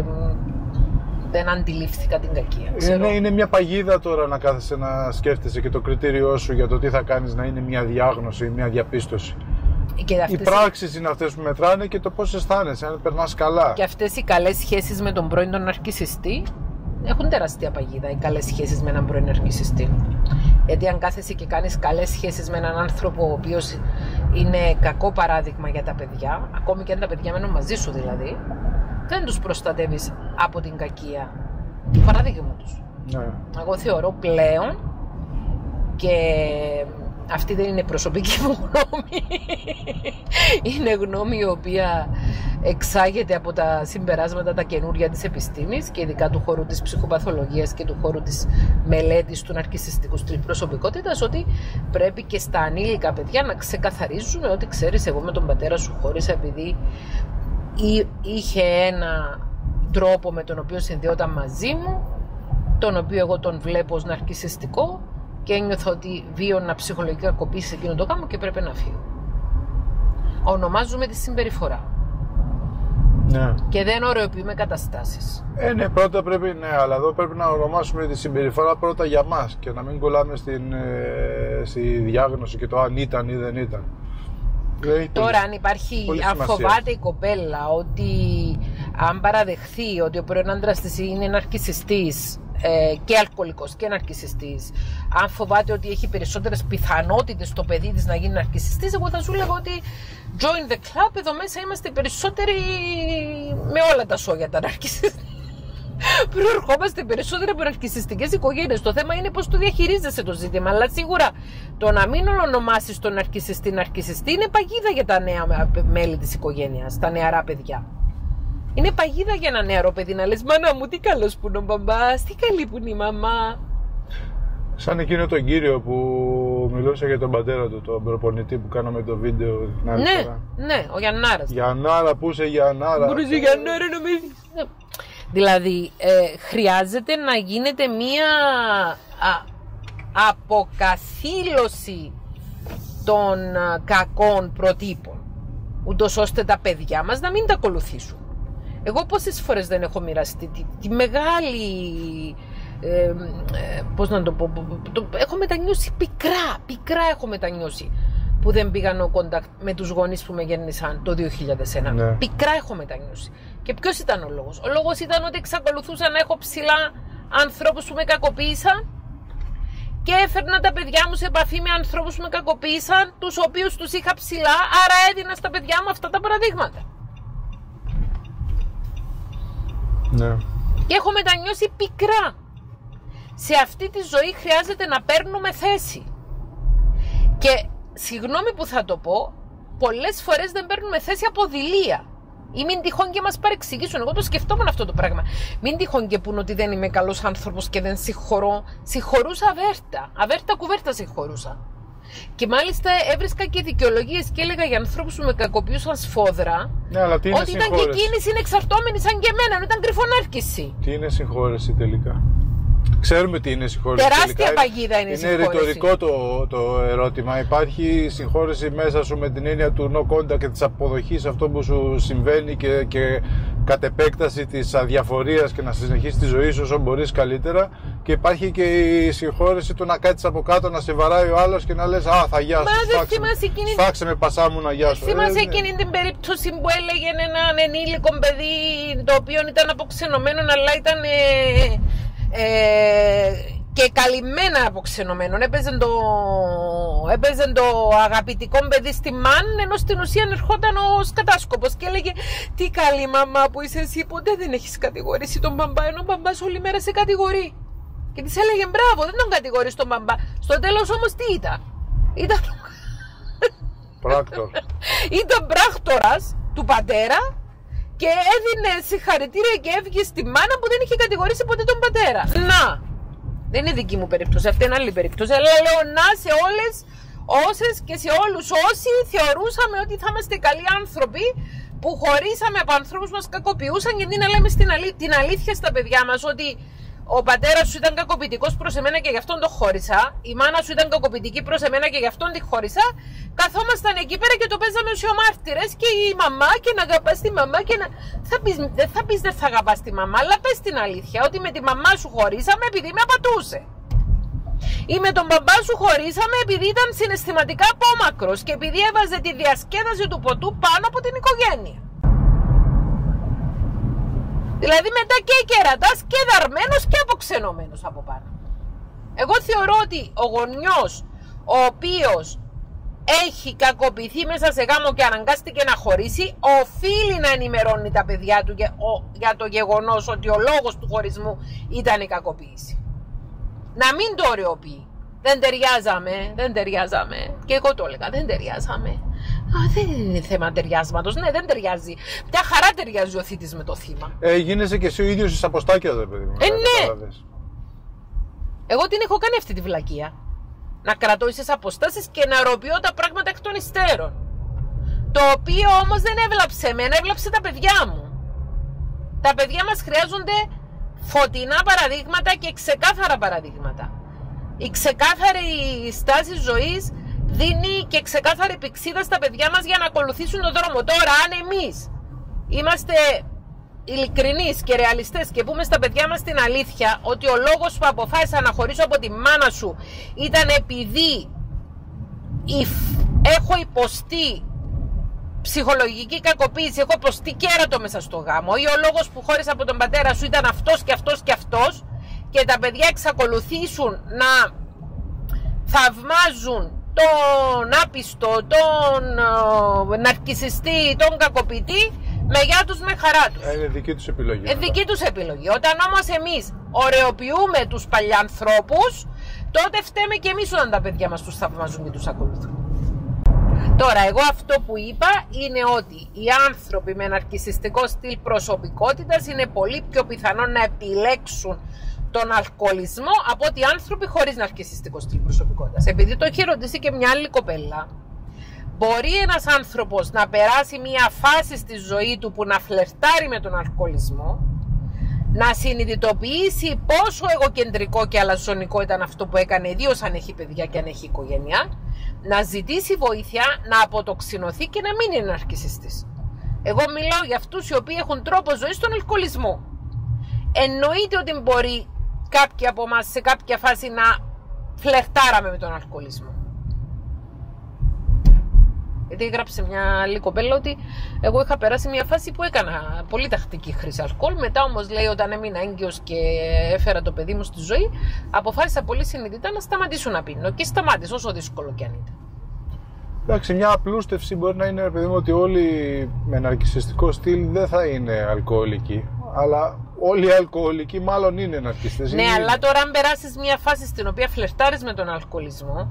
δεν αντιλήφθηκα την κακία. Είναι, είναι μια παγίδα τώρα να κάθεσαι να σκέφτεσαι και το κριτήριό σου για το τι θα κάνεις να είναι μια διάγνωση, μια διαπίστωση. Οι πράξεις είναι αυτές που μετράνε και το πώς αισθάνεσαι, αν περνάς καλά. Και αυτές οι καλές σχέσεις με τον πρώην τον ναρκισσιστή έχουν τεράστια παγίδα, οι καλές σχέσεις με έναν πρώην ναρκισσιστή. Γιατί αν κάθεσαι και κάνεις καλές σχέσεις με έναν άνθρωπο ο οποίος είναι κακό παράδειγμα για τα παιδιά, ακόμη και αν τα παιδιά μένουν μαζί σου δηλαδή, δεν τους προστατεύεις από την κακία του παράδειγμα τους. Ναι. Εγώ θεωρώ πλέον, και αυτή δεν είναι προσωπική μου γνώμη, είναι γνώμη η οποία εξάγεται από τα συμπεράσματα τα καινούρια της επιστήμης και ειδικά του χώρου της ψυχοπαθολογίας και του χώρου της μελέτης του ναρκισσιστικού στυλ προσωπικότητας, ότι πρέπει και στα ανήλικα παιδιά να ξεκαθαρίζουμε ότι ξέρεις, εγώ με τον πατέρα σου χώρισα επειδή είχε ένα τρόπο με τον οποίο συνδέονταν μαζί μου, τον οποίο εγώ τον βλέπω ως ναρκισσιστικό και ένιωθω ότι βίωνα ψυχολογική κακοποίηση σε εκείνο το γάμο και πρέπει να φύγω. Ονομάζουμε τη συμπεριφορά. Ναι. Και δεν ωρεοποιούμε καταστάσεις. Ε, ναι, πρώτα πρέπει, ναι, αλλά εδώ πρέπει να ονομάσουμε τη συμπεριφορά πρώτα για μας και να μην κολλάμε στην, ε, στη διάγνωση και το αν ήταν ή δεν ήταν. Δηλαδή, τώρα πολύ, αν υπάρχει, αν φοβάται η κοπέλα ότι αν παραδεχθεί ότι ο πρώην άντρας της είναι ναρκισσιστής, ε, και αλκοολικός και ναρκισσιστής, αν φοβάται ότι έχει περισσότερες πιθανότητες το παιδί της να γίνει ναρκισσιστής, εγώ θα σου λέγα ότι join the club, εδώ μέσα είμαστε περισσότεροι με όλα τα σόγια τα ναρκισσιστές. Προερχόμαστε περισσότερο από ναρκισσιστικές οικογένειες. Το θέμα είναι πώς το διαχειρίζεσαι το ζήτημα. Αλλά σίγουρα το να μην ονομάσεις τον ναρκισσιστή ναρκισσιστή είναι παγίδα για τα νέα μέλη της οικογένειας, τα νεαρά παιδιά. Είναι παγίδα για ένα νεαρό παιδί να λες «Μάνα μου, τι καλός που είναι ο μπαμπάς, τι καλή που είναι η μαμά». Σαν εκείνο τον κύριο που μιλούσε για τον πατέρα του, τον προπονητή που κάναμε το βίντεο. Ναι, φορά. ναι, ο Γιαννάρας. Γιαννάρα, πού είσαι Γιαννάρα. Μπορούσε Γιαννάρα να με... Δηλαδή, ε, χρειάζεται να γίνεται μία α, αποκαθήλωση των α, κακών προτύπων, ούτως ώστε τα παιδιά μας να μην τα ακολουθήσουν. Εγώ πόσες φορές δεν έχω μοιραστεί τη, τη μεγάλη, ε, ε, πώς να το πω, το, έχω μετανιώσει πικρά, πικρά έχω μετανιώσει που δεν πήγαν κοντά με τους γονείς που με γέννησαν το δύο χιλιάδες ένα. Ναι. Πικρά έχω μετανιώσει. Και ποιος ήταν ο λόγος? Ο λόγος ήταν ότι εξακολουθούσα να έχω ψηλά ανθρώπους που με κακοποίησαν και έφερνα τα παιδιά μου σε επαφή με ανθρώπους που με κακοποίησαν, τους οποίους τους είχα ψηλά, άρα έδινα στα παιδιά μου αυτά τα παραδείγματα. Ναι. Και έχω μετανιώσει πικρά. Σε αυτή τη ζωή χρειάζεται να παίρνουμε θέση. Και συγγνώμη που θα το πω, πολλές φορές δεν παίρνουμε θέση από δειλία. Ή μην τυχόν και μας παρεξηγήσουν. Εγώ το σκεφτόμουν αυτό το πράγμα. Μην τυχόν και πούν ότι δεν είμαι καλός άνθρωπος και δεν συγχωρώ. Συγχωρούσα αβέρτα. Αβέρτα κουβέρτα συγχωρούσα. Και μάλιστα έβρισκα και δικαιολογίες και έλεγα για ανθρώπους που με κακοποιούσαν σφόδρα. Ναι, αλλά τι είναι ότι ήταν και εκείνοι συνεξαρτώμενοι σαν και εμένα, ήταν κρυφονάρκηση. Τι είναι συγχώρεση τελικά? Ξέρουμε τι είναι συγχώρεση. Τεράστια τελικά. παγίδα είναι, είναι συγχώρεση. Είναι ρητορικό το, το ερώτημα. Υπάρχει συγχώρεση μέσα σου με την έννοια του no contact και της αποδοχής αυτό που σου συμβαίνει και, και κατ' επέκταση της αδιαφορίας και να συνεχίσεις τη ζωή σου όσο μπορείς καλύτερα. Και υπάρχει και η συγχώρεση του να κάτσεις από κάτω, να σε βαράει ο άλλος και να λες «Α, θα γεια σου, σφάξε, εκείνη... σφάξε με πασά μου να γεια σου». Θυμάσαι ε, εκείνη ναι. την περίπτωση που έλεγε έναν ενήλικο παιδί το οποίο ήταν αποξενωμένο αλλά ήταν... Ε... Ε, και καλυμμένα αποξενωμένων. Έπαιζε το, έπαιζε το αγαπητικό παιδί στη μαν, ενώ στην ουσία ερχόταν ο σκατάσκοπος και έλεγε «Τι καλή μαμά που είσαι εσύ, ποτέ δεν έχεις κατηγορήσει τον μπαμπά, ενώ ο μπαμπάς όλη μέρα σε κατηγορεί». Και της έλεγε «Μπράβο, δεν τον κατηγορείς τον μπαμπά». Στο τέλος όμως τι ήταν? Ήταν πράκτορ. Ήταν πράκτορας του πατέρα και έδινε συγχαρητήρια και έβγε στη μάνα που δεν είχε κατηγορήσει ποτέ τον πατέρα. Να! Δεν είναι δική μου περίπτωση, αυτή είναι άλλη περίπτωση. Αλλά λέω να σε όλες όσες και σε όλους όσοι θεωρούσαμε ότι θα είμαστε καλοί άνθρωποι που χωρίσαμε από ανθρώπους που μας κακοποιούσαν, γιατί να λέμε στην αλή... την αλήθεια στα παιδιά μας ότι ο πατέρας σου ήταν κακοποιητικός προς εμένα και γι' αυτόν το χώρισα, η μάνα σου ήταν κακοποιητική προς εμένα και γι' αυτόν τη χώρισα. Καθόμασταν εκεί πέρα και το παίζαμε ως ομάρτυρες και η μαμά και να αγαπάς τη μαμά και να... Θα πεις, δεν θα πεις δεν θα αγαπάς τη μαμά, αλλά πες την αλήθεια ότι με τη μαμά σου χωρίσαμε επειδή με απατούσε. Ή με τον μπαμπά σου χωρίσαμε επειδή ήταν συναισθηματικά απόμακρος και επειδή έβαζε τη διασκέδαση του ποτού πάνω από την οικογένεια. Δηλαδή μετά και κερατάς και δαρμένος και αποξενωμένος από πάνω. Εγώ θεωρώ ότι ο γονιός ο οποίος έχει κακοποιηθεί μέσα σε γάμο και αναγκάστηκε να χωρίσει, οφείλει να ενημερώνει τα παιδιά του για το γεγονός ότι ο λόγος του χωρισμού ήταν η κακοποίηση. Να μην το ωρεοποιεί. Δεν ταιριάζαμε, δεν ταιριάζαμε. Και εγώ το έλεγα, δεν ταιριάζαμε. Α, δεν είναι θέμα ταιριάσματος. Ναι, δεν ταιριάζει. Μια χαρά ταιριάζει ο θήτης με το θύμα. Ε, γίνεσαι και εσύ ο ίδιος εις αποστάκια, δε παιδί μου. Ε, ναι. Εγώ την έχω κάνει αυτή τη βλακεία. Να κρατώ ίσες αποστάσεις και να ωρεοποιώ τα πράγματα εκ των υστέρων. Το οποίο όμως δεν έβλαψε εμένα, έβλαψε τα παιδιά μου. Τα παιδιά μας χρειάζονται φωτεινά παραδείγματα και ξεκάθαρα παραδείγματα. Η ξεκάθαρη στάση ζωής δίνει και ξεκάθαρη πηξίδα στα παιδιά μας για να ακολουθήσουν τον δρόμο. Τώρα, αν εμείς είμαστε ειλικρινείς και ρεαλιστές και πούμε στα παιδιά μας την αλήθεια ότι ο λόγος που αποφάσισα να χωρίσω από τη μάνα σου ήταν επειδή έχω υποστεί ψυχολογική κακοποίηση, έχω υποστεί κέρατο μέσα στο γάμο, ή ο λόγος που χώρισα από τον πατέρα σου ήταν αυτός και αυτός και αυτός, και τα παιδιά εξακολουθήσουν να θαυμάζουν τον άπιστο, τον ε, ναρκισσιστή, τον κακοποιητή, με γεια τους, με χαρά τους. Είναι δική τους επιλογή. Είναι δική τους επιλογή. Όταν όμως εμείς ωρεοποιούμε τους παλιάνθρωπους, τότε φταίμε και εμείς όταν τα παιδιά μας τους θαυμάζουν και τους ακολουθούν. Τώρα, εγώ αυτό που είπα είναι ότι οι άνθρωποι με ναρκισσιστικό στυλ προσωπικότητας είναι πολύ πιο πιθανό να επιλέξουν τον αλκοολισμό από ότι άνθρωποι χωρίς ναρκισσιστικό στυλ προσωπικότητας. Επειδή το έχει ρωτήσει και μια άλλη κοπέλα, μπορεί ένας άνθρωπος να περάσει μια φάση στη ζωή του που να φλερτάρει με τον αλκοολισμό, να συνειδητοποιήσει πόσο εγωκεντρικό και αλαζονικό ήταν αυτό που έκανε, ιδίως αν έχει παιδιά και αν έχει οικογένεια, να ζητήσει βοήθεια, να αποτοξινωθεί και να μην είναι ναρκισσιστής. Εγώ μιλάω για αυτούς οι οποίοι έχουν τρόπο ζωής στον αλκοολισμό. Εννοείται ότι μπορεί κάποιοι από εμάς σε κάποια φάση να φλερτάραμε με τον αλκοολισμό. Γιατί έγραψε μια άλλη κοπέλα ότι εγώ είχα περάσει μια φάση που έκανα πολύ τακτική χρήση αλκοόλ. Μετά όμως, λέει, όταν έμεινα έγκυος και έφερα το παιδί μου στη ζωή, αποφάσισα πολύ συνειδητά να σταματήσω να πίνω. Και σταμάτησα, όσο δύσκολο κι αν ήταν. Εντάξει, μια απλούστευση μπορεί να είναι, παιδί μου, ότι όλοι με ναρκισσιστικό στυλ δεν θα είναι αλκοολικοί. Αλλά όλοι οι αλκοολικοί μάλλον είναι ναρκισσιστές. Ναι, είναι... αλλά τώρα αν περάσεις μια φάση στην οποία φλερτάρεις με τον αλκοολισμό,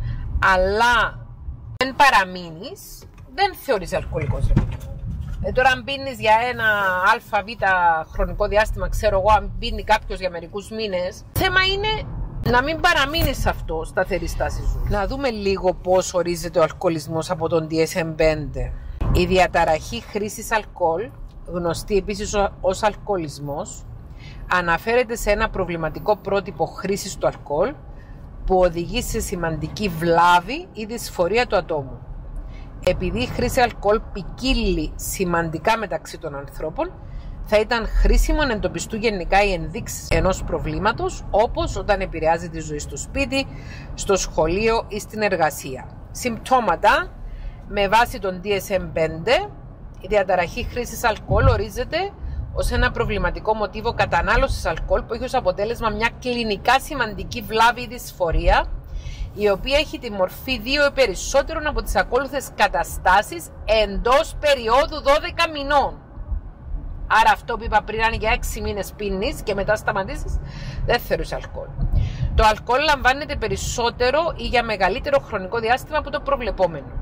αλλά δεν παραμείνεις, δεν θεωρείς αλκοολικός. Ε, τώρα αν πίνεις για ένα αβ χρονικό διάστημα, ξέρω εγώ, αν πίνει κάποιος για μερικούς μήνες, θέμα είναι να μην παραμείνεις σε αυτό, σταθερή στάση ζωή. Να δούμε λίγο πώς ορίζεται ο αλκοολισμός από τον ντι ες εμ πέντε. Η διαταραχή χρήσης αλκοόλ, γνωστή επίσης ως αλκοολισμός, αναφέρεται σε ένα προβληματικό πρότυπο χρήσης του αλκοόλ που οδηγεί σε σημαντική βλάβη ή δυσφορία του ατόμου. Επειδή η χρήση αλκοόλ ποικίλει σημαντικά μεταξύ των ανθρώπων, θα ήταν χρήσιμο να εντοπιστούν γενικά οι ενδείξεις ενός προβλήματος, όπως όταν επηρεάζει τη ζωή στο σπίτι, στο σχολείο ή στην εργασία. Συμπτώματα: με βάση τον ντι ες εμ πέντε, η διαταραχή χρήσης αλκοόλ ορίζεται ως ένα προβληματικό μοτίβο κατανάλωσης αλκοόλ που έχει ως αποτέλεσμα μια κλινικά σημαντική βλάβη ή δυσφορία, η οποία έχει τη μορφή δύο ή περισσότερων από τις ακόλουθες καταστάσεις εντός περίοδου δώδεκα μηνών. Άρα αυτό που είπα πριν, αν για έξι μήνες πίνεις και μετά σταματήσεις, δεν θεωρείς αλκοόλ. Το αλκοόλ λαμβάνεται περισσότερο ή για μεγαλύτερο χρονικό διάστημα από το προβλεπόμενο.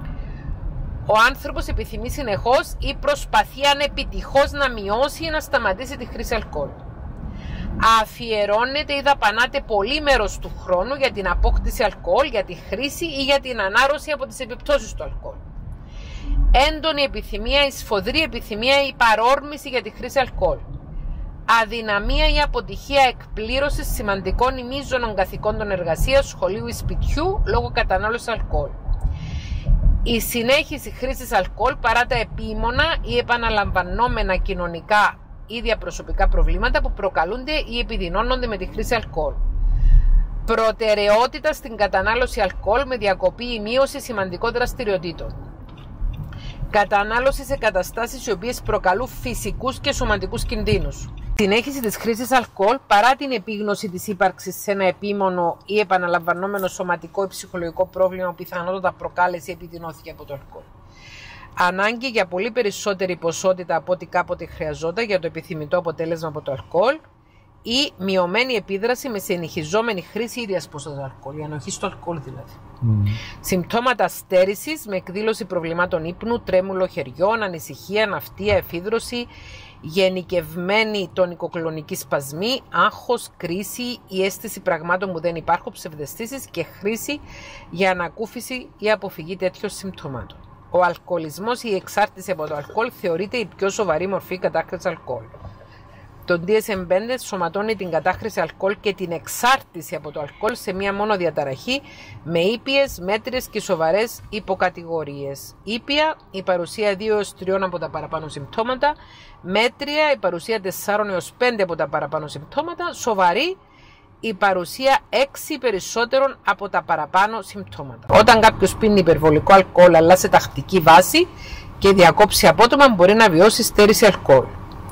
Ο άνθρωπος επιθυμεί συνεχώς ή προσπαθεί ανεπιτυχώς να μειώσει ή να σταματήσει τη χρήση αλκοόλ. Αφιερώνεται ή δαπανάται πολύ μέρος του χρόνου για την απόκτηση αλκοόλ, για τη χρήση ή για την ανάρρωση από τις επιπτώσεις του αλκοόλ. Έντονη επιθυμία ή σφοδρή επιθυμία ή παρόρμηση για τη χρήση αλκοόλ. Αδυναμία ή αποτυχία εκπλήρωσης σημαντικών ή μείζωνων καθηκόντων εργασίας, σχολείου ή σπιτιού λόγω κατανάλωσης αλκοόλ. Η συνέχιση χρήσης αλκοόλ παρά τα επίμονα ή επαναλαμβανόμενα κοινωνικά ή διαπροσωπικά προβλήματα που προκαλούνται ή επιδεινώνονται με τη χρήση αλκοόλ. Προτεραιότητα στην κατανάλωση αλκοόλ με διακοπή ή μείωση σημαντικών δραστηριοτήτων. Κατανάλωση σε καταστάσεις οι οποίες προκαλούν φυσικούς και σωματικούς κινδύνους. Συνέχιση της χρήσης αλκοόλ παρά την επίγνωση της ύπαρξης σε ένα επίμονο ή επαναλαμβανόμενο σωματικό ή ψυχολογικό πρόβλημα που πιθανότατα προκάλεσε ή επιδεινώθηκε από το αλκοόλ. Ανάγκη για πολύ περισσότερη ποσότητα από ό,τι κάποτε χρειαζόταν για το επιθυμητό αποτέλεσμα από το αλκοόλ ή μειωμένη επίδραση με συνεχιζόμενη χρήση ίδιας ποσότητας αλκοόλ, η ανοχή στο αλκοόλ δηλαδή. Mm. Συμπτώματα στέρησης με εκδήλωση προβλημάτων ύπνου, τρέμουλο χεριών, ανησυχία, ναυτία, εφίδρωση, γενικευμένη τονικοκλονική σπασμή, άγχος, κρίση, η αίσθηση πραγμάτων που δεν υπάρχουν, ψευδαισθήσεις και χρήση για ανακούφιση ή αποφυγή τέτοιων συμπτωμάτων. Ο αλκοολισμός ή η εξάρτηση από το αλκοόλ θεωρείται η πιο σοβαρή μορφή κατάχρησης αλκοόλ. Το ντι ες εμ πέντε σωματώνει την κατάχρηση αλκοόλ και την εξάρτηση από το αλκοόλ σε μία μόνο διαταραχή με ήπιες, μέτριες και σοβαρές υποκατηγορίες. Ήπια, η παρουσία δύο έως τρία από τα παραπάνω συμπτώματα. Μέτρια, η παρουσία τέσσερα έως πέντε από τα παραπάνω συμπτώματα. Σοβαρή, η παρουσία έξι περισσότερων από τα παραπάνω συμπτώματα. Όταν κάποιος πίνει υπερβολικό αλκοόλ αλλά σε τακτική βάση και διακόψει απότομα, μπορεί να βιώσει στέρηση αλκοόλ.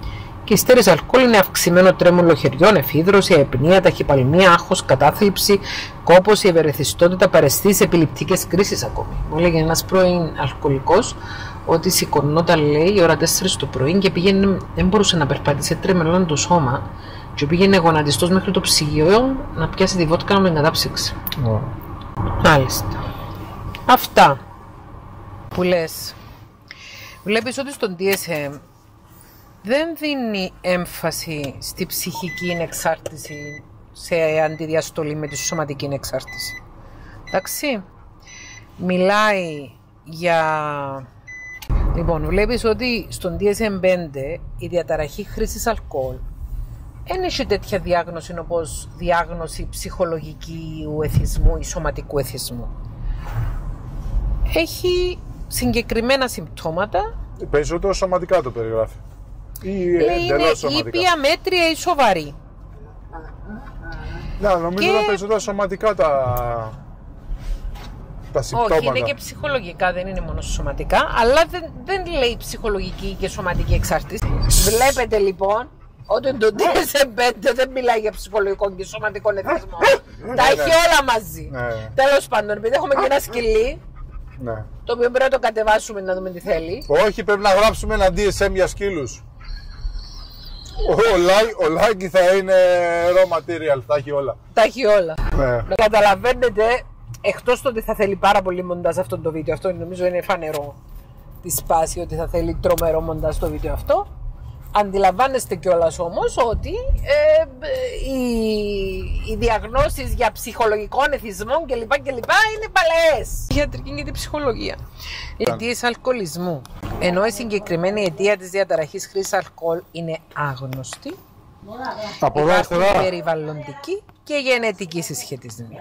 Και η στέρηση αλκοόλ είναι αυξημένο τρέμολο χεριών, εφίδρωση, αϊπνία, ταχυπαλμία, άγχος, κατάθλιψη, κόπωση, ευερεθιστότητα, παραισθήσεις, επιληπτικές κρίσεις ακόμη. Μου έλεγε ένας πρώην αλκοολικός ότι σηκωνόταν, λέει, η ώρα τέσσερις το πρωί και πήγαινε, δεν μπορούσε να περπατήσει, τρέμελον το σώμα και πήγαινε γονατιστός μέχρι το ψυγείο να πιάσει τη βότκα να τον κατάψυξει. Oh. Μάλιστα. Αυτά που λες. Βλέπεις ότι στον ντι ες εμ δεν δίνει έμφαση στη ψυχική εξάρτηση σε αντιδιαστολή με τη σωματική εξάρτηση. Εντάξει. Μιλάει για... Λοιπόν, βλέπεις ότι στον ντι ες εμ πέντε η διαταραχή χρήσης αλκοόλ δεν έχει τέτοια διάγνωση όπως διάγνωση ψυχολογικού εθισμού ή σωματικού εθισμού. Έχει συγκεκριμένα συμπτώματα. Περισσότερο σωματικά το περιγράφει. Ή λέει είναι ήπια, μέτρια ή σοβαρή. Ναι, νομίζω ότι και... περισσότερα σωματικά τα... τα συμπτώματα. Όχι, είναι και ψυχολογικά, δεν είναι μόνο σωματικά, αλλά δεν, δεν λέει ψυχολογική και σωματική εξάρτηση. Βλέπετε λοιπόν ότι το ντι ες εμ πέντε δεν μιλάει για ψυχολογικό και σωματικό εθισμό. Τα έχει όλα μαζί. Ναι. Τέλος πάντων, επειδή έχουμε και ένα σκυλί, ναι, το οποίο πρέπει να το κατεβάσουμε να δούμε τι θέλει. Όχι, πρέπει να γράψουμε ένα ντι ες εμ για σκύλους. Ο Λάκη θα είναι raw material, τα έχει όλα. Τα έχει όλα. Ναι. Να καταλαβαίνετε, εκτός το ότι θα θέλει πάρα πολύ μοντάζ αυτό το βίντεο, αυτό νομίζω είναι φανερό τη σπάση ότι θα θέλει τρομερό μοντάζ το βίντεο αυτό. Αντιλαμβάνεστε κιόλας όμως ότι ε, οι, οι διαγνώσεις για ψυχολογικών εθισμών κλπ. κλπ είναι παλαιές. Η ιατρική και την ψυχολογία. Οι αιτίες αλκοολισμού. Ενώ η συγκεκριμένη αιτία της διαταραχής χρήσης αλκοόλ είναι άγνωστη, υπάρχουν περιβαλλοντικοί και γενετικοί συσχετισμοί.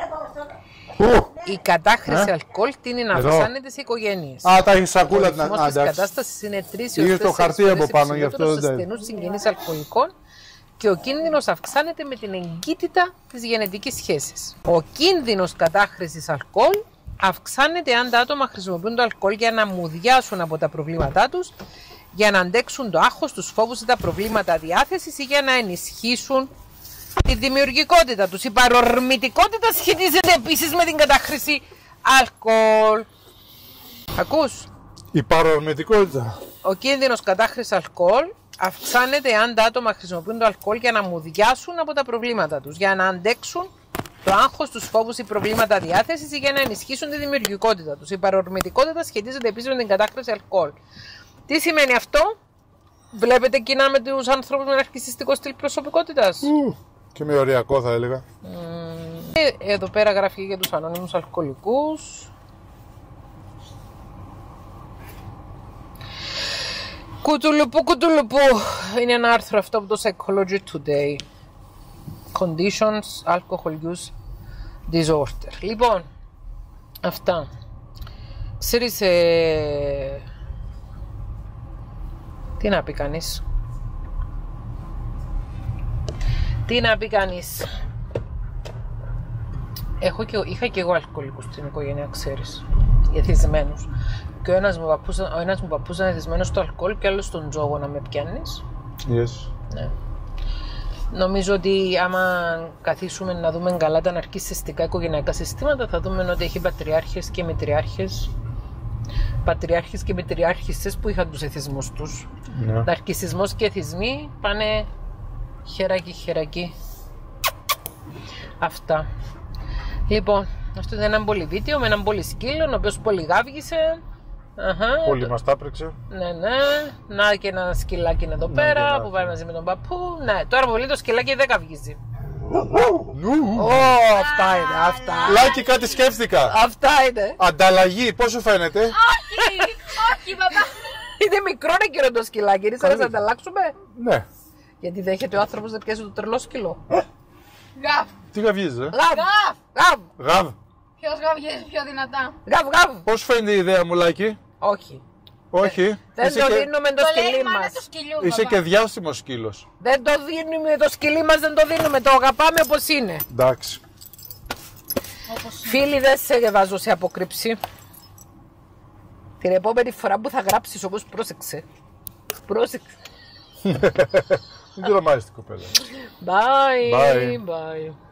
Η κατάχρηση αλκοόλ τείνει να αυξάνεται σε οικογένειες. Α, τα έχει σακούλα την αντάξει. Η κατάσταση είναι τρεις έως τέσσερις φορές ασθενούς συγγενείς αλκοολικών και ο κίνδυνος αυξάνεται με την εγκύτητα της γενετικής σχέσης. Ο κίνδυνος κατάχρησης αλκοόλ αυξάνεται αν τα άτομα χρησιμοποιούν το αλκοόλ για να μουδιάσουν από τα προβλήματά τους, για να αντέξουν το άγχος, τους φόβους ή τα προβλήματα διάθεσης ή για να ενισχύσουν τη δημιουργικότητα τους. Η παρορμητικότητα σχετίζεται επίσης με την κατάχρηση αλκοόλ. Ακούς? Η παρορμητικότητα. Ο κίνδυνος κατάχρησης αλκοόλ αυξάνεται αν τα άτομα χρησιμοποιούν το αλκοόλ για να μουδιάσουν από τα προβλήματα τους, για να αντέξουν το άγχος, τους φόβους ή προβλήματα διάθεσης ή για να ενισχύσουν τη δημιουργικότητα τους. Η παρορμητικότητα σχετίζεται επίσης με την κατάχρηση αλκοόλ. Τι σημαίνει αυτό? Βλέπετε κοινά με τους ανθρώπους με ναρκισσιστικό στυλ προσωπικότητας. Mm. Και με οριακό θα έλεγα. Mm. Εδώ πέρα γράφει για τους ανώνυμους αλκοολικούς. Κουτουλουπού, κουτουλουπού. Είναι ένα άρθρο αυτό από το Psychology Today. Conditions Alcohol Use Disorder. Λοιπόν, αυτά. Ξέρεις, ε... τι να πει κανείς. Τι να πει κανείς. Έχω και, είχα και εγώ αλκοολικούς στην οικογένεια, ξέρεις. Εθισμένους. Και ο ένας μου παππούς, ο ένας μου παππούς ήταν εθισμένος στο αλκοόλ και άλλος στον τζόγο, να με πιάνεις. Yes. Ναι. Νομίζω ότι άμα καθίσουμε να δούμε καλά τα ναρκισσιστικά οικογενειακά συστήματα, θα δούμε ότι έχει πατριάρχες και μητριάρχες. Πατριάρχες και μητριάρχισσες που είχαν τους εθισμούς τους. Yeah. Ναρκισσισμός και εθισμοί πάνε χεράκι χεράκι. Αυτά. Λοιπόν, αυτό ήταν ένα πολύ βίντεο με έναν πολύ σκύλο, ο οποίος πολύ γάβγησε. Αχα, πολύ το... μας τα έπρεξε. Ναι, ναι. Να και ένα σκυλάκι είναι εδώ, ναι, πέρα που πάει μαζί με τον παππού. Ναι, τώρα πολύ το σκυλάκι δεν καυγίζει. Ω, αυτά είναι, αυτά. Λάκη, κάτι σκέφτηκα. Αυτά είναι. Ανταλλαγή, πώς σου φαίνεται? Όχι, όχι παπά. Είναι μικρό νεκρό το σκυλάκι, είναι σαν να ανταλλάξουμε. Ναι. Γιατί δέχεται ο άνθρωπος να πιάσει το τρελό σκυλό. Γαβ. Τι γαβγίζεις, ε? Γαβ. Γαβ. Γαβ. Ποιος γαβγίζει πιο δυνατά? Γαβ, γαβ. Πώς φαίνεται η ιδέα μου, Λάκη? Όχι. Όχι. Δεν το δίνουμε το σκυλί μας. Είσαι και διάστημος σκύλος. Δεν το δίνουμε το σκυλί μας, δεν το δίνουμε. Το αγαπάμε όπως είναι. Εντάξει. Φίλοι, δεν σε βάζω σε αποκρύψη. Την επόμενη φορά που θα γράψεις όμως πρόσεξε. Πρόσεξε. Μην τρομάζεις την κοπέλα. Bye. Bye. Bye.